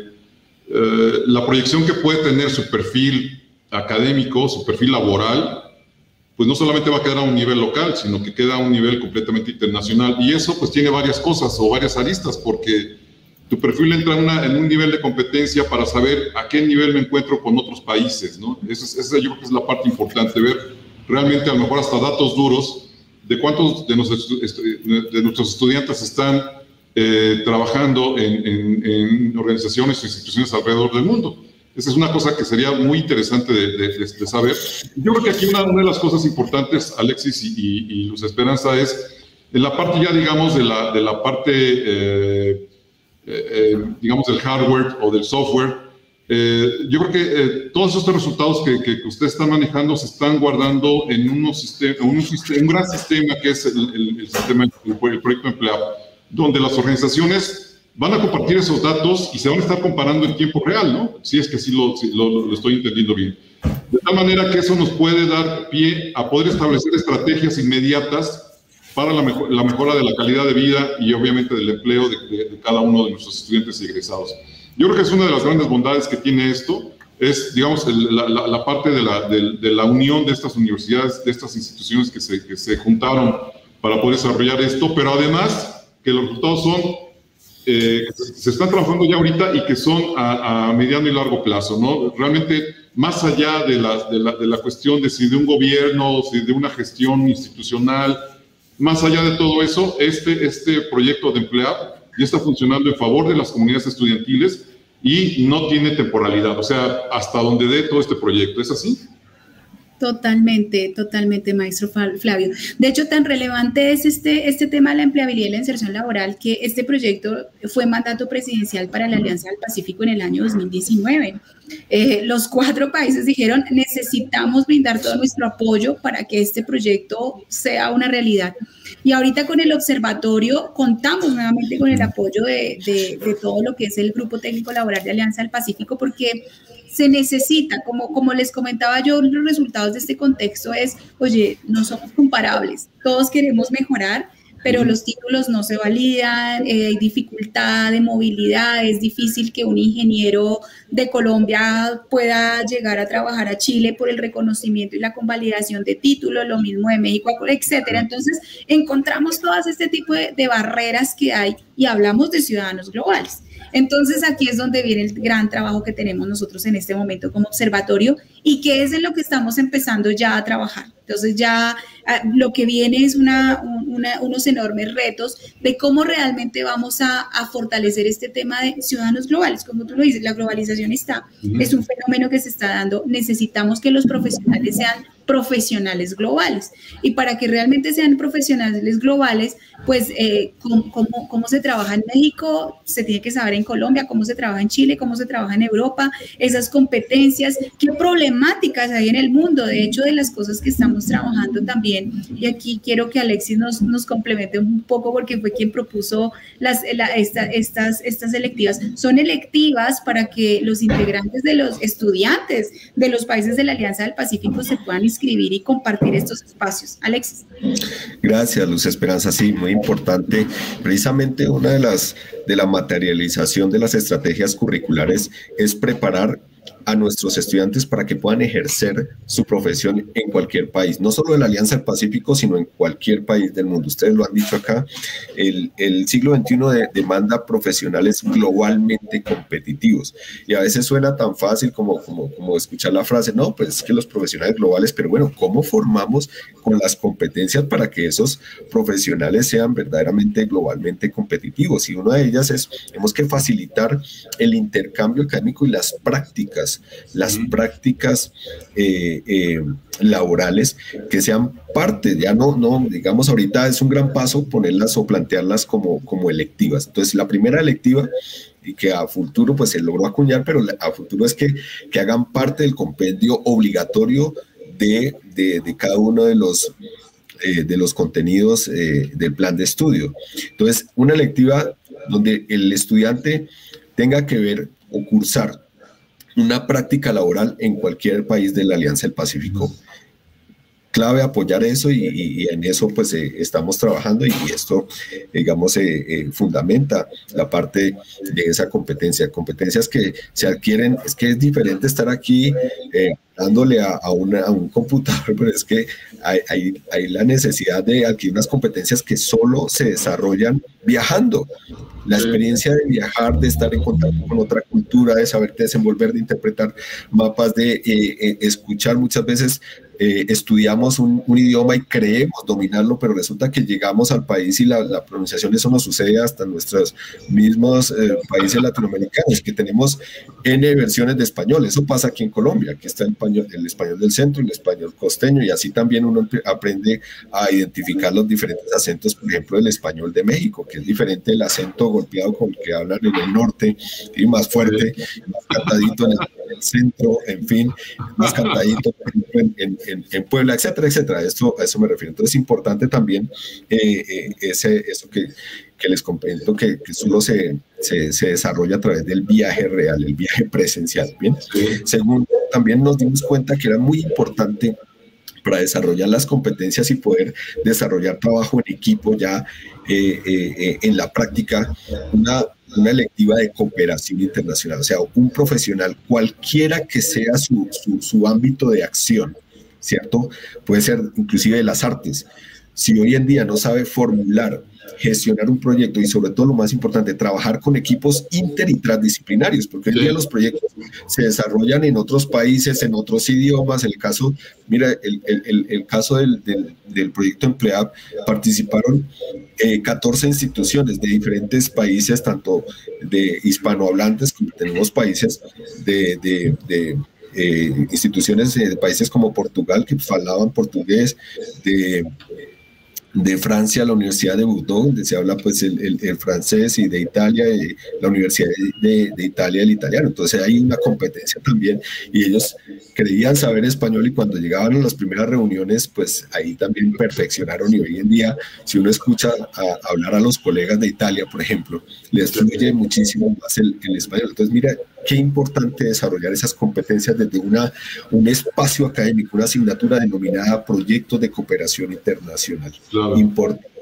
la proyección que puede tener su perfil académico, su perfil laboral, pues no solamente va a quedar a un nivel local, sino que queda a un nivel completamente internacional. Y eso pues tiene varias cosas o varias aristas, porque tu perfil entra en un nivel de competencia para saber a qué nivel me encuentro con otros países, ¿no? Esa yo creo que es la parte importante, ver realmente a lo mejor hasta datos duros de cuántos de nuestros estudiantes están trabajando en organizaciones o instituciones alrededor del mundo. Esa es una cosa que sería muy interesante de saber. Yo creo que aquí una de las cosas importantes, Alexis y Luz Esperanza, es en la parte ya, digamos, de la parte digamos, del hardware o del software. Yo creo que todos estos resultados que ustedes están manejando se están guardando en un gran sistema que es el proyecto empleado, donde las organizaciones van a compartir esos datos y se van a estar comparando en tiempo real, ¿no? Si es que sí lo estoy entendiendo bien. De tal manera que eso nos puede dar pie a poder establecer estrategias inmediatas para la mejora de la calidad de vida y obviamente del empleo de cada uno de nuestros estudiantes y egresados. Yo creo que es una de las grandes bondades que tiene esto, es, digamos, la parte de la unión de estas universidades, de estas instituciones que se juntaron para poder desarrollar esto, pero además que los resultados son, se están trabajando ya ahorita y que son a mediano y largo plazo, ¿no? Realmente, más allá de la cuestión de si de un gobierno o si de una gestión institucional, más allá de todo eso, este proyecto de empleado ya está funcionando en favor de las comunidades estudiantiles y no tiene temporalidad, o sea, hasta donde dé todo este proyecto. ¿Es así? Totalmente, maestro Flavio. De hecho, tan relevante es este tema de la empleabilidad y la inserción laboral que este proyecto fue mandato presidencial para la Alianza del Pacífico en el año 2019. Los 4 países dijeron, necesitamos brindar todo nuestro apoyo para que este proyecto sea una realidad. Y ahorita con el observatorio contamos nuevamente con el apoyo de todo lo que es el Grupo Técnico Laboral de Alianza del Pacífico, porque se necesita, como les comentaba yo, los resultados de este contexto es, oye, no somos comparables, todos queremos mejorar, pero los títulos no se validan, hay dificultad de movilidad, es difícil que un ingeniero de Colombia pueda llegar a trabajar a Chile por el reconocimiento y la convalidación de títulos, lo mismo de México, etcétera. Entonces, encontramos todas este tipo de barreras que hay y hablamos de ciudadanos globales. Entonces, aquí es donde viene el gran trabajo que tenemos nosotros en este momento como observatorio y que es en lo que estamos empezando ya a trabajar. Entonces, ya lo que viene es unos enormes retos de cómo realmente vamos a fortalecer este tema de ciudadanos globales. Como tú lo dices, la globalización es un fenómeno que se está dando. Necesitamos que los profesionales sean profesionales globales. Y para que realmente sean profesionales globales, pues cómo se trabaja en México, se tiene que saber en Colombia, cómo se trabaja en Chile, cómo se trabaja en Europa, esas competencias, qué problemáticas hay en el mundo. De hecho, de las cosas que estamos trabajando también, y aquí quiero que Alexis nos complemente un poco porque fue quien propuso estas electivas. Son electivas para que los integrantes de los estudiantes de los países de la Alianza del Pacífico se puedan inscribir y compartir estos espacios. Alexis. Gracias, Luz Esperanza. Sí, muy importante. Precisamente una de la materialización de las estrategias curriculares es preparar a nuestros estudiantes para que puedan ejercer su profesión en cualquier país, no solo de la Alianza del Pacífico, sino en cualquier país del mundo. Ustedes lo han dicho acá, el siglo XXI demanda profesionales globalmente competitivos, y a veces suena tan fácil como escuchar la frase, no, pues es que los profesionales globales, pero bueno, ¿cómo formamos con las competencias para que esos profesionales sean verdaderamente globalmente competitivos? Y una de ellas tenemos que facilitar el intercambio académico y las prácticas laborales que sean parte, ya no, digamos, ahorita es un gran paso ponerlas o plantearlas como electivas. Entonces, la primera electiva, y que a futuro pues se logró acuñar, pero a futuro es que hagan parte del compendio obligatorio de cada uno de los contenidos del plan de estudio. Entonces, una electiva donde el estudiante tenga que ver o cursar una práctica laboral en cualquier país de la Alianza del Pacífico. Clave apoyar eso y en eso pues estamos trabajando, y esto, digamos, fundamenta la parte de esa competencias que se adquieren. Es que es diferente estar aquí dándole a un computador, pero es que hay la necesidad de adquirir unas competencias que solo se desarrollan viajando. La experiencia de viajar, de estar en contacto con otra cultura, de saberte desenvolver, de interpretar mapas, de escuchar. Muchas veces estudiamos un idioma y creemos dominarlo, pero resulta que llegamos al país y la pronunciación, eso nos sucede hasta en nuestros mismos países latinoamericanos, que tenemos N versiones de español. Eso pasa aquí en Colombia. Aquí está el español del centro, el español costeño, y así también uno aprende a identificar los diferentes acentos, por ejemplo, el español de México, que es diferente del acento golpeado con el que hablan en el norte, y más fuerte, más cantadito en el centro, en fin, más cantadito en Puebla, etcétera, etcétera. A eso me refiero. Entonces es importante también eso que les comento, que solo se desarrolla a través del viaje real, el viaje presencial. Bien. Segundo, también nos dimos cuenta que era muy importante para desarrollar las competencias y poder desarrollar trabajo en equipo ya en la práctica, una electiva de cooperación internacional. O sea, un profesional, cualquiera que sea su ámbito de acción, ¿cierto? Puede ser inclusive de las artes. Si hoy en día no sabe formular, gestionar un proyecto y sobre todo lo más importante, trabajar con equipos inter y transdisciplinarios, porque hoy en día los proyectos se desarrollan en otros países, en otros idiomas. El caso, mira, el caso del proyecto Empleab, participaron 14 instituciones de diferentes países, tanto de hispanohablantes como tenemos países de instituciones de países como Portugal, que hablaban portugués, de Francia, la Universidad de Bordeaux, donde se habla pues el francés, y de Italia, la Universidad de Italia, el italiano. Entonces hay una competencia también, y ellos creían saber español, y cuando llegaban a las primeras reuniones, pues ahí también perfeccionaron. Y hoy en día, si uno escucha hablar a los colegas de Italia, por ejemplo, les fluye muchísimo más el español. Entonces mira, qué importante desarrollar esas competencias desde un espacio académico, una asignatura denominada Proyectos de Cooperación Internacional. Claro. Importante.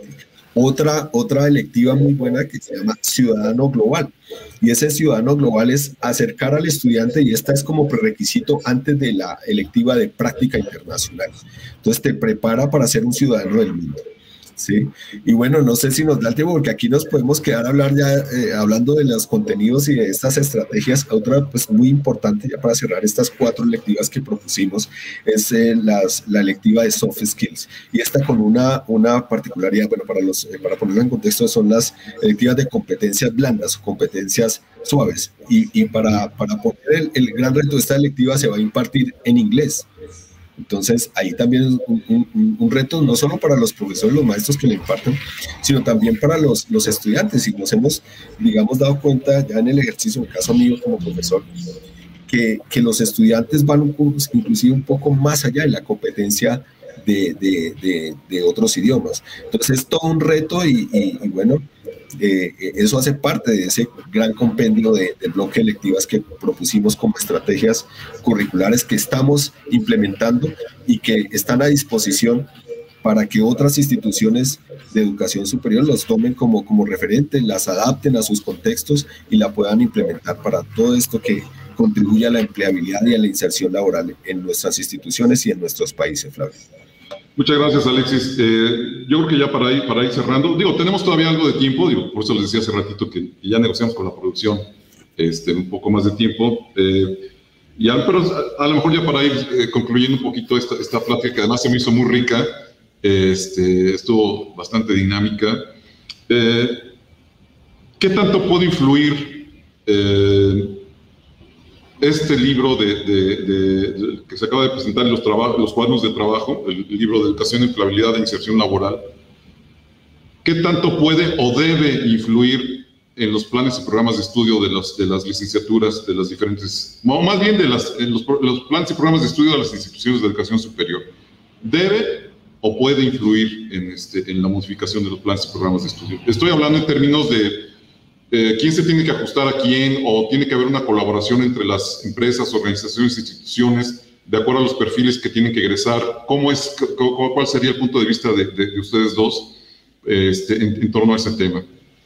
otra electiva muy buena que se llama Ciudadano Global. Y ese Ciudadano Global es acercar al estudiante, y esta es como prerequisito antes de la electiva de práctica internacional. Entonces te prepara para ser un ciudadano del mundo. Sí, y bueno, no sé si nos da el tiempo, porque aquí nos podemos quedar a hablar ya hablando de los contenidos y de estas estrategias. Otra pues muy importante ya para cerrar estas 4 electivas que propusimos es la electiva de Soft Skills, y esta con una particularidad, bueno, para ponerlo en contexto, son las electivas de competencias blandas o competencias suaves, y para poner el gran reto de esta electiva se va a impartir en inglés. Entonces, ahí también es un reto no solo para los profesores, los maestros que le imparten, sino también para los estudiantes. Y nos hemos, digamos, dado cuenta ya en el ejercicio, en el caso mío como profesor, que los estudiantes van inclusive un poco más allá de la competencia de otros idiomas. Entonces, es todo un reto y bueno, eso hace parte de ese gran compendio de bloque de electivas que propusimos como estrategias curriculares que estamos implementando y que están a disposición para que otras instituciones de educación superior los tomen como referente, las adapten a sus contextos y la puedan implementar para todo esto que contribuye a la empleabilidad y a la inserción laboral en nuestras instituciones y en nuestros países, Flavio. Muchas gracias, Alexis. Yo creo que ya para ir cerrando, tenemos todavía algo de tiempo, por eso les decía hace ratito que ya negociamos con la producción un poco más de tiempo, pero a lo mejor ya para ir concluyendo un poquito esta plática, que además se me hizo muy rica, estuvo bastante dinámica. ¿Qué tanto puede influir este libro que se acaba de presentar en los cuadernos de trabajo, el libro de Educación, Empleabilidad e Inserción Laboral? ¿Qué tanto puede o debe influir en los planes y programas de estudio de las licenciaturas, de las diferentes, o más bien en los planes y programas de estudio de las instituciones de educación superior? ¿Debe o puede influir en la modificación de los planes y programas de estudio? Estoy hablando en términos de quién se tiene que ajustar a quién, o tiene que haber una colaboración entre las empresas, organizaciones, instituciones, de acuerdo a los perfiles que tienen que egresar. ¿Cuál sería el punto de vista de ustedes dos en torno a ese tema?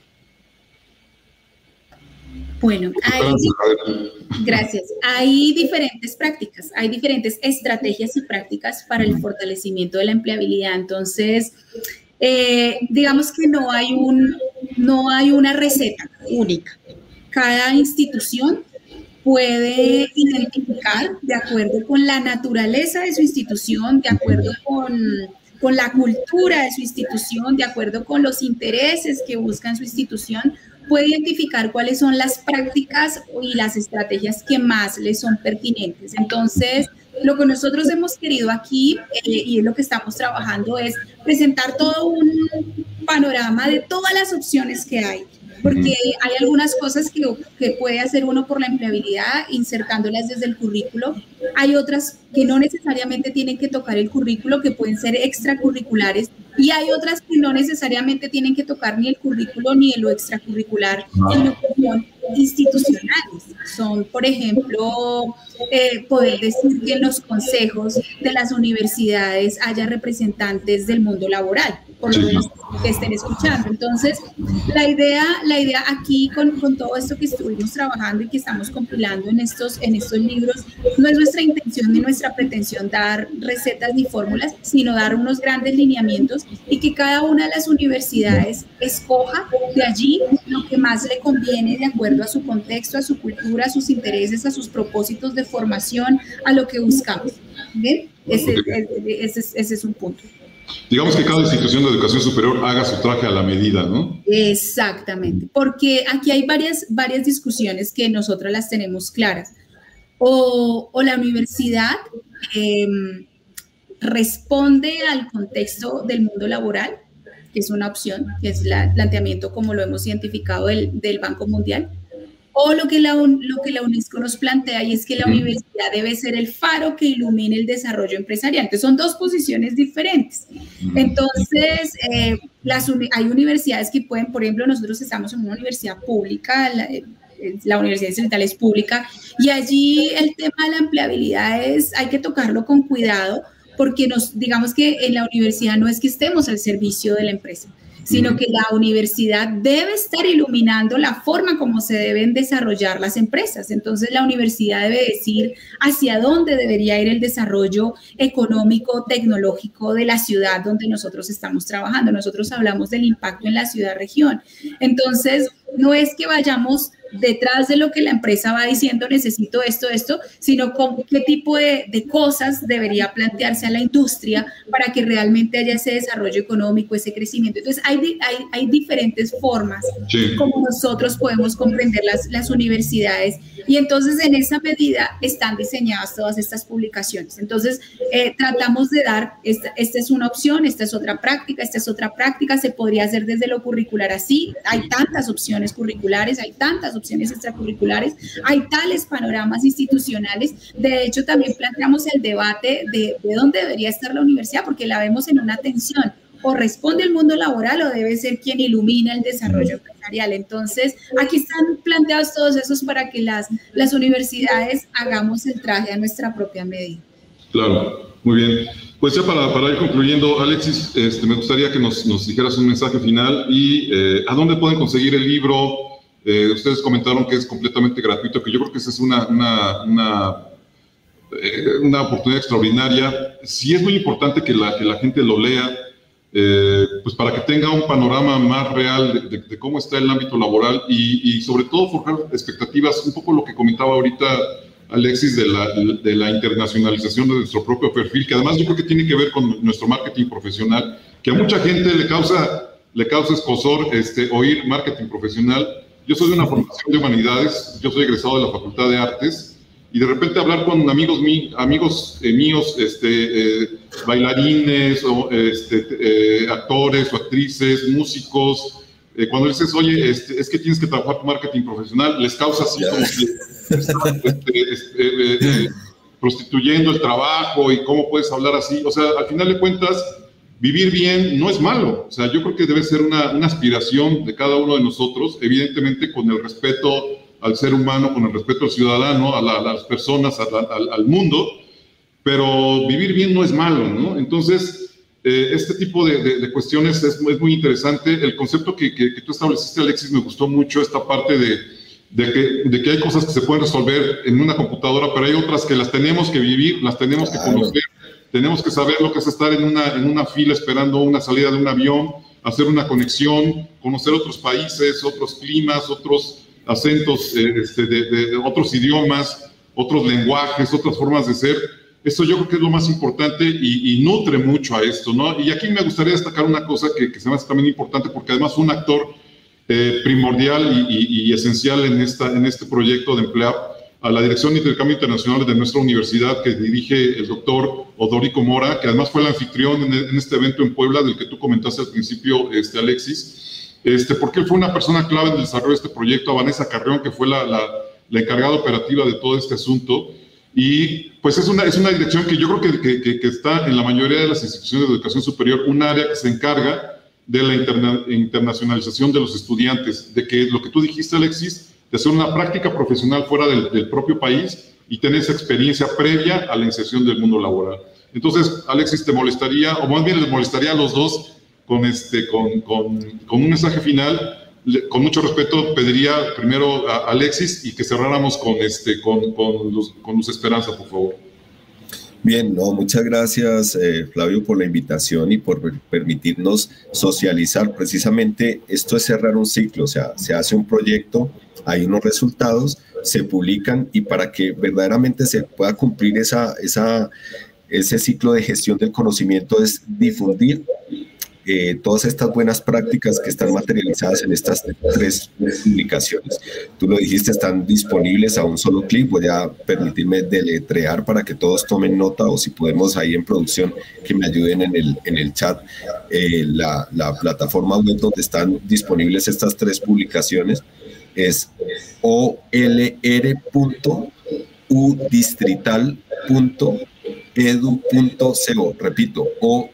Bueno, gracias. Hay diferentes prácticas, hay diferentes estrategias y prácticas para el fortalecimiento de la empleabilidad. Entonces, digamos que no hay una receta única. Cada institución puede identificar, de acuerdo con la naturaleza de su institución, de acuerdo con la cultura de su institución, de acuerdo con los intereses que busca en su institución, puede identificar cuáles son las prácticas y las estrategias que más les son pertinentes. Entonces, lo que nosotros hemos querido aquí y es lo que estamos trabajando es presentar todo un panorama de todas las opciones que hay, porque hay algunas cosas que puede hacer uno por la empleabilidad insertándolas desde el currículo. Hay otras que no necesariamente tienen que tocar el currículo, que pueden ser extracurriculares, y hay otras que no necesariamente tienen que tocar ni el currículo ni lo extracurricular, sino que son institucionales. Son, por ejemplo, poder decir que en los consejos de las universidades haya representantes del mundo laboral, por lo menos que estén escuchando. Entonces, la idea aquí con todo esto que estuvimos trabajando y que estamos compilando en estos libros, no es nuestra intención ni nuestra pretensión dar recetas ni fórmulas, sino dar unos grandes lineamientos y que cada una de las universidades escoja de allí lo que más le conviene de acuerdo a su contexto, a su cultura, a sus intereses, a sus propósitos de formación, a lo que buscamos. ¿Bien? Ese es un punto. Digamos que cada institución de educación superior haga su traje a la medida, ¿no? Exactamente, porque aquí hay varias discusiones que nosotros las tenemos claras. O la universidad responde al contexto del mundo laboral, que es una opción, que es el planteamiento como lo hemos identificado del Banco Mundial, o lo que la UNESCO nos plantea, y es que la universidad debe ser el faro que ilumine el desarrollo empresarial. Entonces, son dos posiciones diferentes. Entonces, hay universidades que pueden, por ejemplo, nosotros estamos en una universidad pública, la Universidad Central es pública, y allí el tema de la empleabilidad hay que tocarlo con cuidado, porque digamos que en la universidad no es que estemos al servicio de la empresa. sino que la universidad debe estar iluminando la forma como se deben desarrollar las empresas. Entonces, la universidad debe decir hacia dónde debería ir el desarrollo económico, tecnológico de la ciudad donde nosotros estamos trabajando. Nosotros hablamos del impacto en la ciudad-región. Entonces, no es que vayamos detrás de lo que la empresa va diciendo, necesito esto, sino con qué tipo de cosas debería plantearse a la industria para que realmente haya ese desarrollo económico, ese crecimiento. Entonces, hay diferentes formas como nosotros podemos comprender las universidades, y entonces en esa medida están diseñadas todas estas publicaciones. Entonces, tratamos de dar, esta es una opción, esta es otra práctica, se podría hacer desde lo curricular así, hay tantas opciones curriculares, hay tantas opciones extracurriculares, hay tales panoramas institucionales. De hecho, también planteamos el debate de dónde debería estar la universidad, porque la vemos en una tensión, o responde el mundo laboral o debe ser quien ilumina el desarrollo empresarial. Entonces, aquí están planteados todos esos para que las universidades hagamos el traje a nuestra propia medida. Claro, muy bien. Pues ya para ir concluyendo, Alexis, me gustaría que nos dijeras un mensaje final y ¿a dónde pueden conseguir el libro? Ustedes comentaron que es completamente gratuito, que yo creo que esa es una oportunidad extraordinaria. Sí es muy importante que la gente lo lea, pues para que tenga un panorama más real de cómo está el ámbito laboral y sobre todo forjar expectativas, un poco lo que comentaba ahorita Alexis de la internacionalización de nuestro propio perfil, que además yo creo que tiene que ver con nuestro marketing profesional, que a mucha gente le causa escozor oír marketing profesional. Yo soy de una formación de humanidades, yo soy egresado de la Facultad de Artes, y de repente hablar con amigos míos, bailarines, o actores o actrices, músicos, cuando dices, oye, es que tienes que trabajar tu marketing profesional, les causa así como que prostituyendo el trabajo y cómo puedes hablar así. O sea, al final de cuentas, vivir bien no es malo. O sea, yo creo que debe ser una aspiración de cada uno de nosotros, evidentemente con el respeto al ser humano, con el respeto al ciudadano, a las personas, al mundo, pero vivir bien no es malo, ¿no? Entonces, este tipo de cuestiones es muy interesante. El concepto que tú estableciste, Alexis, me gustó mucho, esta parte de que hay cosas que se pueden resolver en una computadora, pero hay otras que las tenemos que vivir, las tenemos que conocer, tenemos que saber lo que es estar en una fila esperando una salida de un avión, hacer una conexión, conocer otros países, otros climas, otros acentos, de otros idiomas, otros lenguajes, otras formas de ser. Esto yo creo que es lo más importante y nutre mucho a esto, ¿no? Y aquí me gustaría destacar una cosa que se me hace también importante, porque además un actor primordial y esencial en este proyecto de Empleap, a la Dirección de Intercambio Internacional de nuestra universidad, que dirige el doctor Odorico Mora, que además fue el anfitrión en este evento en Puebla, del que tú comentaste al principio, Alexis, porque él fue una persona clave en el desarrollo de este proyecto, a Vanessa Carrión, que fue la encargada operativa de todo este asunto. Y pues es una dirección que yo creo que está en la mayoría de las instituciones de educación superior, un área que se encarga de la internacionalización de los estudiantes, de que lo que tú dijiste, Alexis, de hacer una práctica profesional fuera del propio país y tener esa experiencia previa a la inserción del mundo laboral. Entonces, Alexis, ¿te molestaría, o más bien les molestaría a los dos con un mensaje final? Con mucho respeto, pediría primero a Alexis y que cerráramos con Luz Esperanza, por favor. Bien, muchas gracias, Flavio, por la invitación y por permitirnos socializar. Precisamente esto es cerrar un ciclo, o sea, se hace un proyecto, hay unos resultados, se publican, y para que verdaderamente se pueda cumplir ese ciclo de gestión del conocimiento es difundir todas estas buenas prácticas que están materializadas en estas 3 publicaciones. Tú lo dijiste, están disponibles a un solo clic. Voy a permitirme deletrear para que todos tomen nota, o si podemos ahí en producción que me ayuden en el chat, la plataforma web donde están disponibles estas 3 publicaciones es olr.udistrital.edu.co. Repito,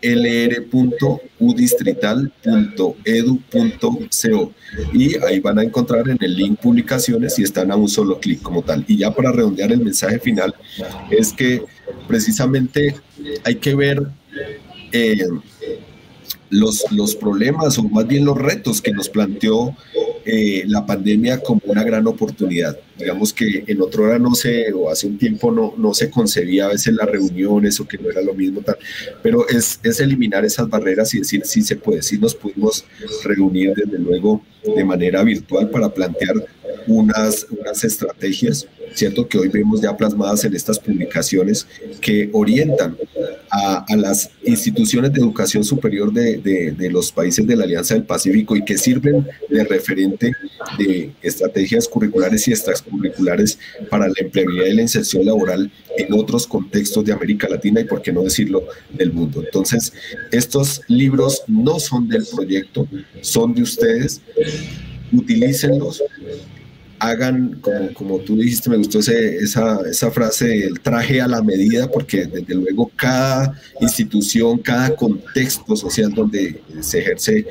olr.udistrital.edu.co, y ahí van a encontrar en el link publicaciones y están a un solo clic como tal. Y ya para redondear el mensaje final, es que precisamente hay que ver los problemas o más bien los retos que nos planteó la pandemia como una gran oportunidad. Digamos que en otra hora o hace un tiempo no se concebía a veces las reuniones o que no era lo mismo tal, pero es eliminar esas barreras y decir sí se puede, sí nos pudimos reunir desde luego de manera virtual para plantear unas estrategias, ¿cierto? Que hoy vemos ya plasmadas en estas publicaciones que orientan a las instituciones de educación superior de los países de la Alianza del Pacífico y que sirven de referente de estrategias curriculares y extracurriculares para la empleabilidad y la inserción laboral en otros contextos de América Latina y, por qué no decirlo, del mundo. Entonces, estos libros no son del proyecto, son de ustedes. Utilícenlos, hagan, como tú dijiste, me gustó esa frase del traje a la medida, porque desde luego cada institución, cada contexto social donde se ejerce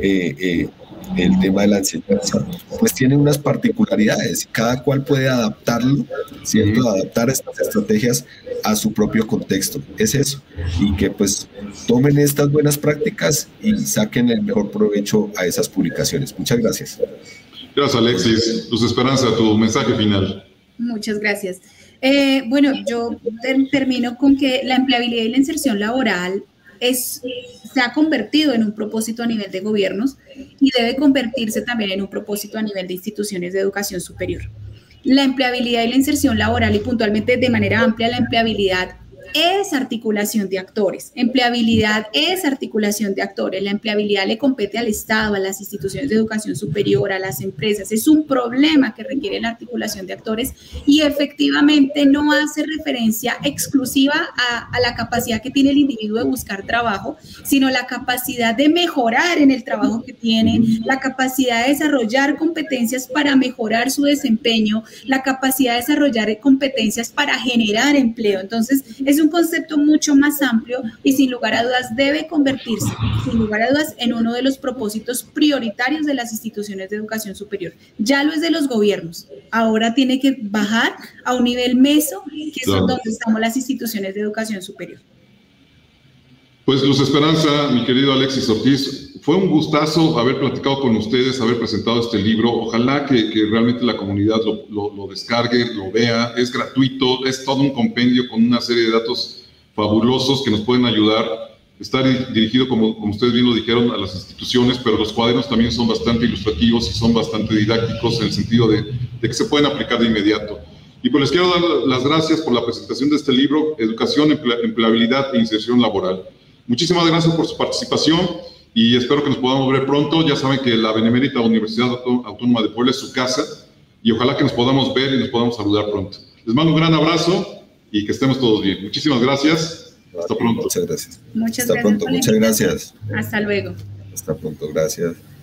el tema de la enseñanza, pues tiene unas particularidades y cada cual puede adaptarlo, ¿cierto? Adaptar estas estrategias a su propio contexto. Es eso. Y que pues tomen estas buenas prácticas y saquen el mejor provecho a esas publicaciones. Muchas gracias. Gracias, Alexis. Luz Esperanza, tu mensaje final. Muchas gracias. Bueno, yo termino con que la empleabilidad y la inserción laboral se ha convertido en un propósito a nivel de gobiernos y debe convertirse también en un propósito a nivel de instituciones de educación superior. La empleabilidad y la inserción laboral, y puntualmente de manera amplia la empleabilidad, es articulación de actores. Empleabilidad es articulación de actores. La empleabilidad le compete al Estado, a las instituciones de educación superior, a las empresas. Es un problema que requiere la articulación de actores y efectivamente no hace referencia exclusiva a la capacidad que tiene el individuo de buscar trabajo, sino la capacidad de mejorar en el trabajo que tiene, la capacidad de desarrollar competencias para mejorar su desempeño, la capacidad de desarrollar competencias para generar empleo. Entonces, es un concepto mucho más amplio y sin lugar a dudas debe convertirse, sin lugar a dudas, en uno de los propósitos prioritarios de las instituciones de educación superior. Ya lo es de los gobiernos, ahora tiene que bajar a un nivel meso, que es donde estamos las instituciones de educación superior. Pues Luz Esperanza, mi querido Alexis Ortiz, fue un gustazo haber platicado con ustedes, haber presentado este libro. Ojalá que realmente la comunidad lo descargue, lo vea. Es gratuito, es todo un compendio con una serie de datos fabulosos que nos pueden ayudar. Está dirigido, como ustedes bien lo dijeron, a las instituciones, pero los cuadernos también son bastante ilustrativos y son bastante didácticos en el sentido de que se pueden aplicar de inmediato. Y pues les quiero dar las gracias por la presentación de este libro, Educación, Empleabilidad e Inserción Laboral. Muchísimas gracias por su participación y espero que nos podamos ver pronto. Ya saben que la Benemérita Universidad Autónoma de Puebla es su casa y ojalá que nos podamos ver y nos podamos saludar pronto. Les mando un gran abrazo y que estemos todos bien. Muchísimas gracias. Hasta pronto. Muchas gracias. Muchas gracias. Muchas gracias. Hasta luego. Hasta pronto. Gracias.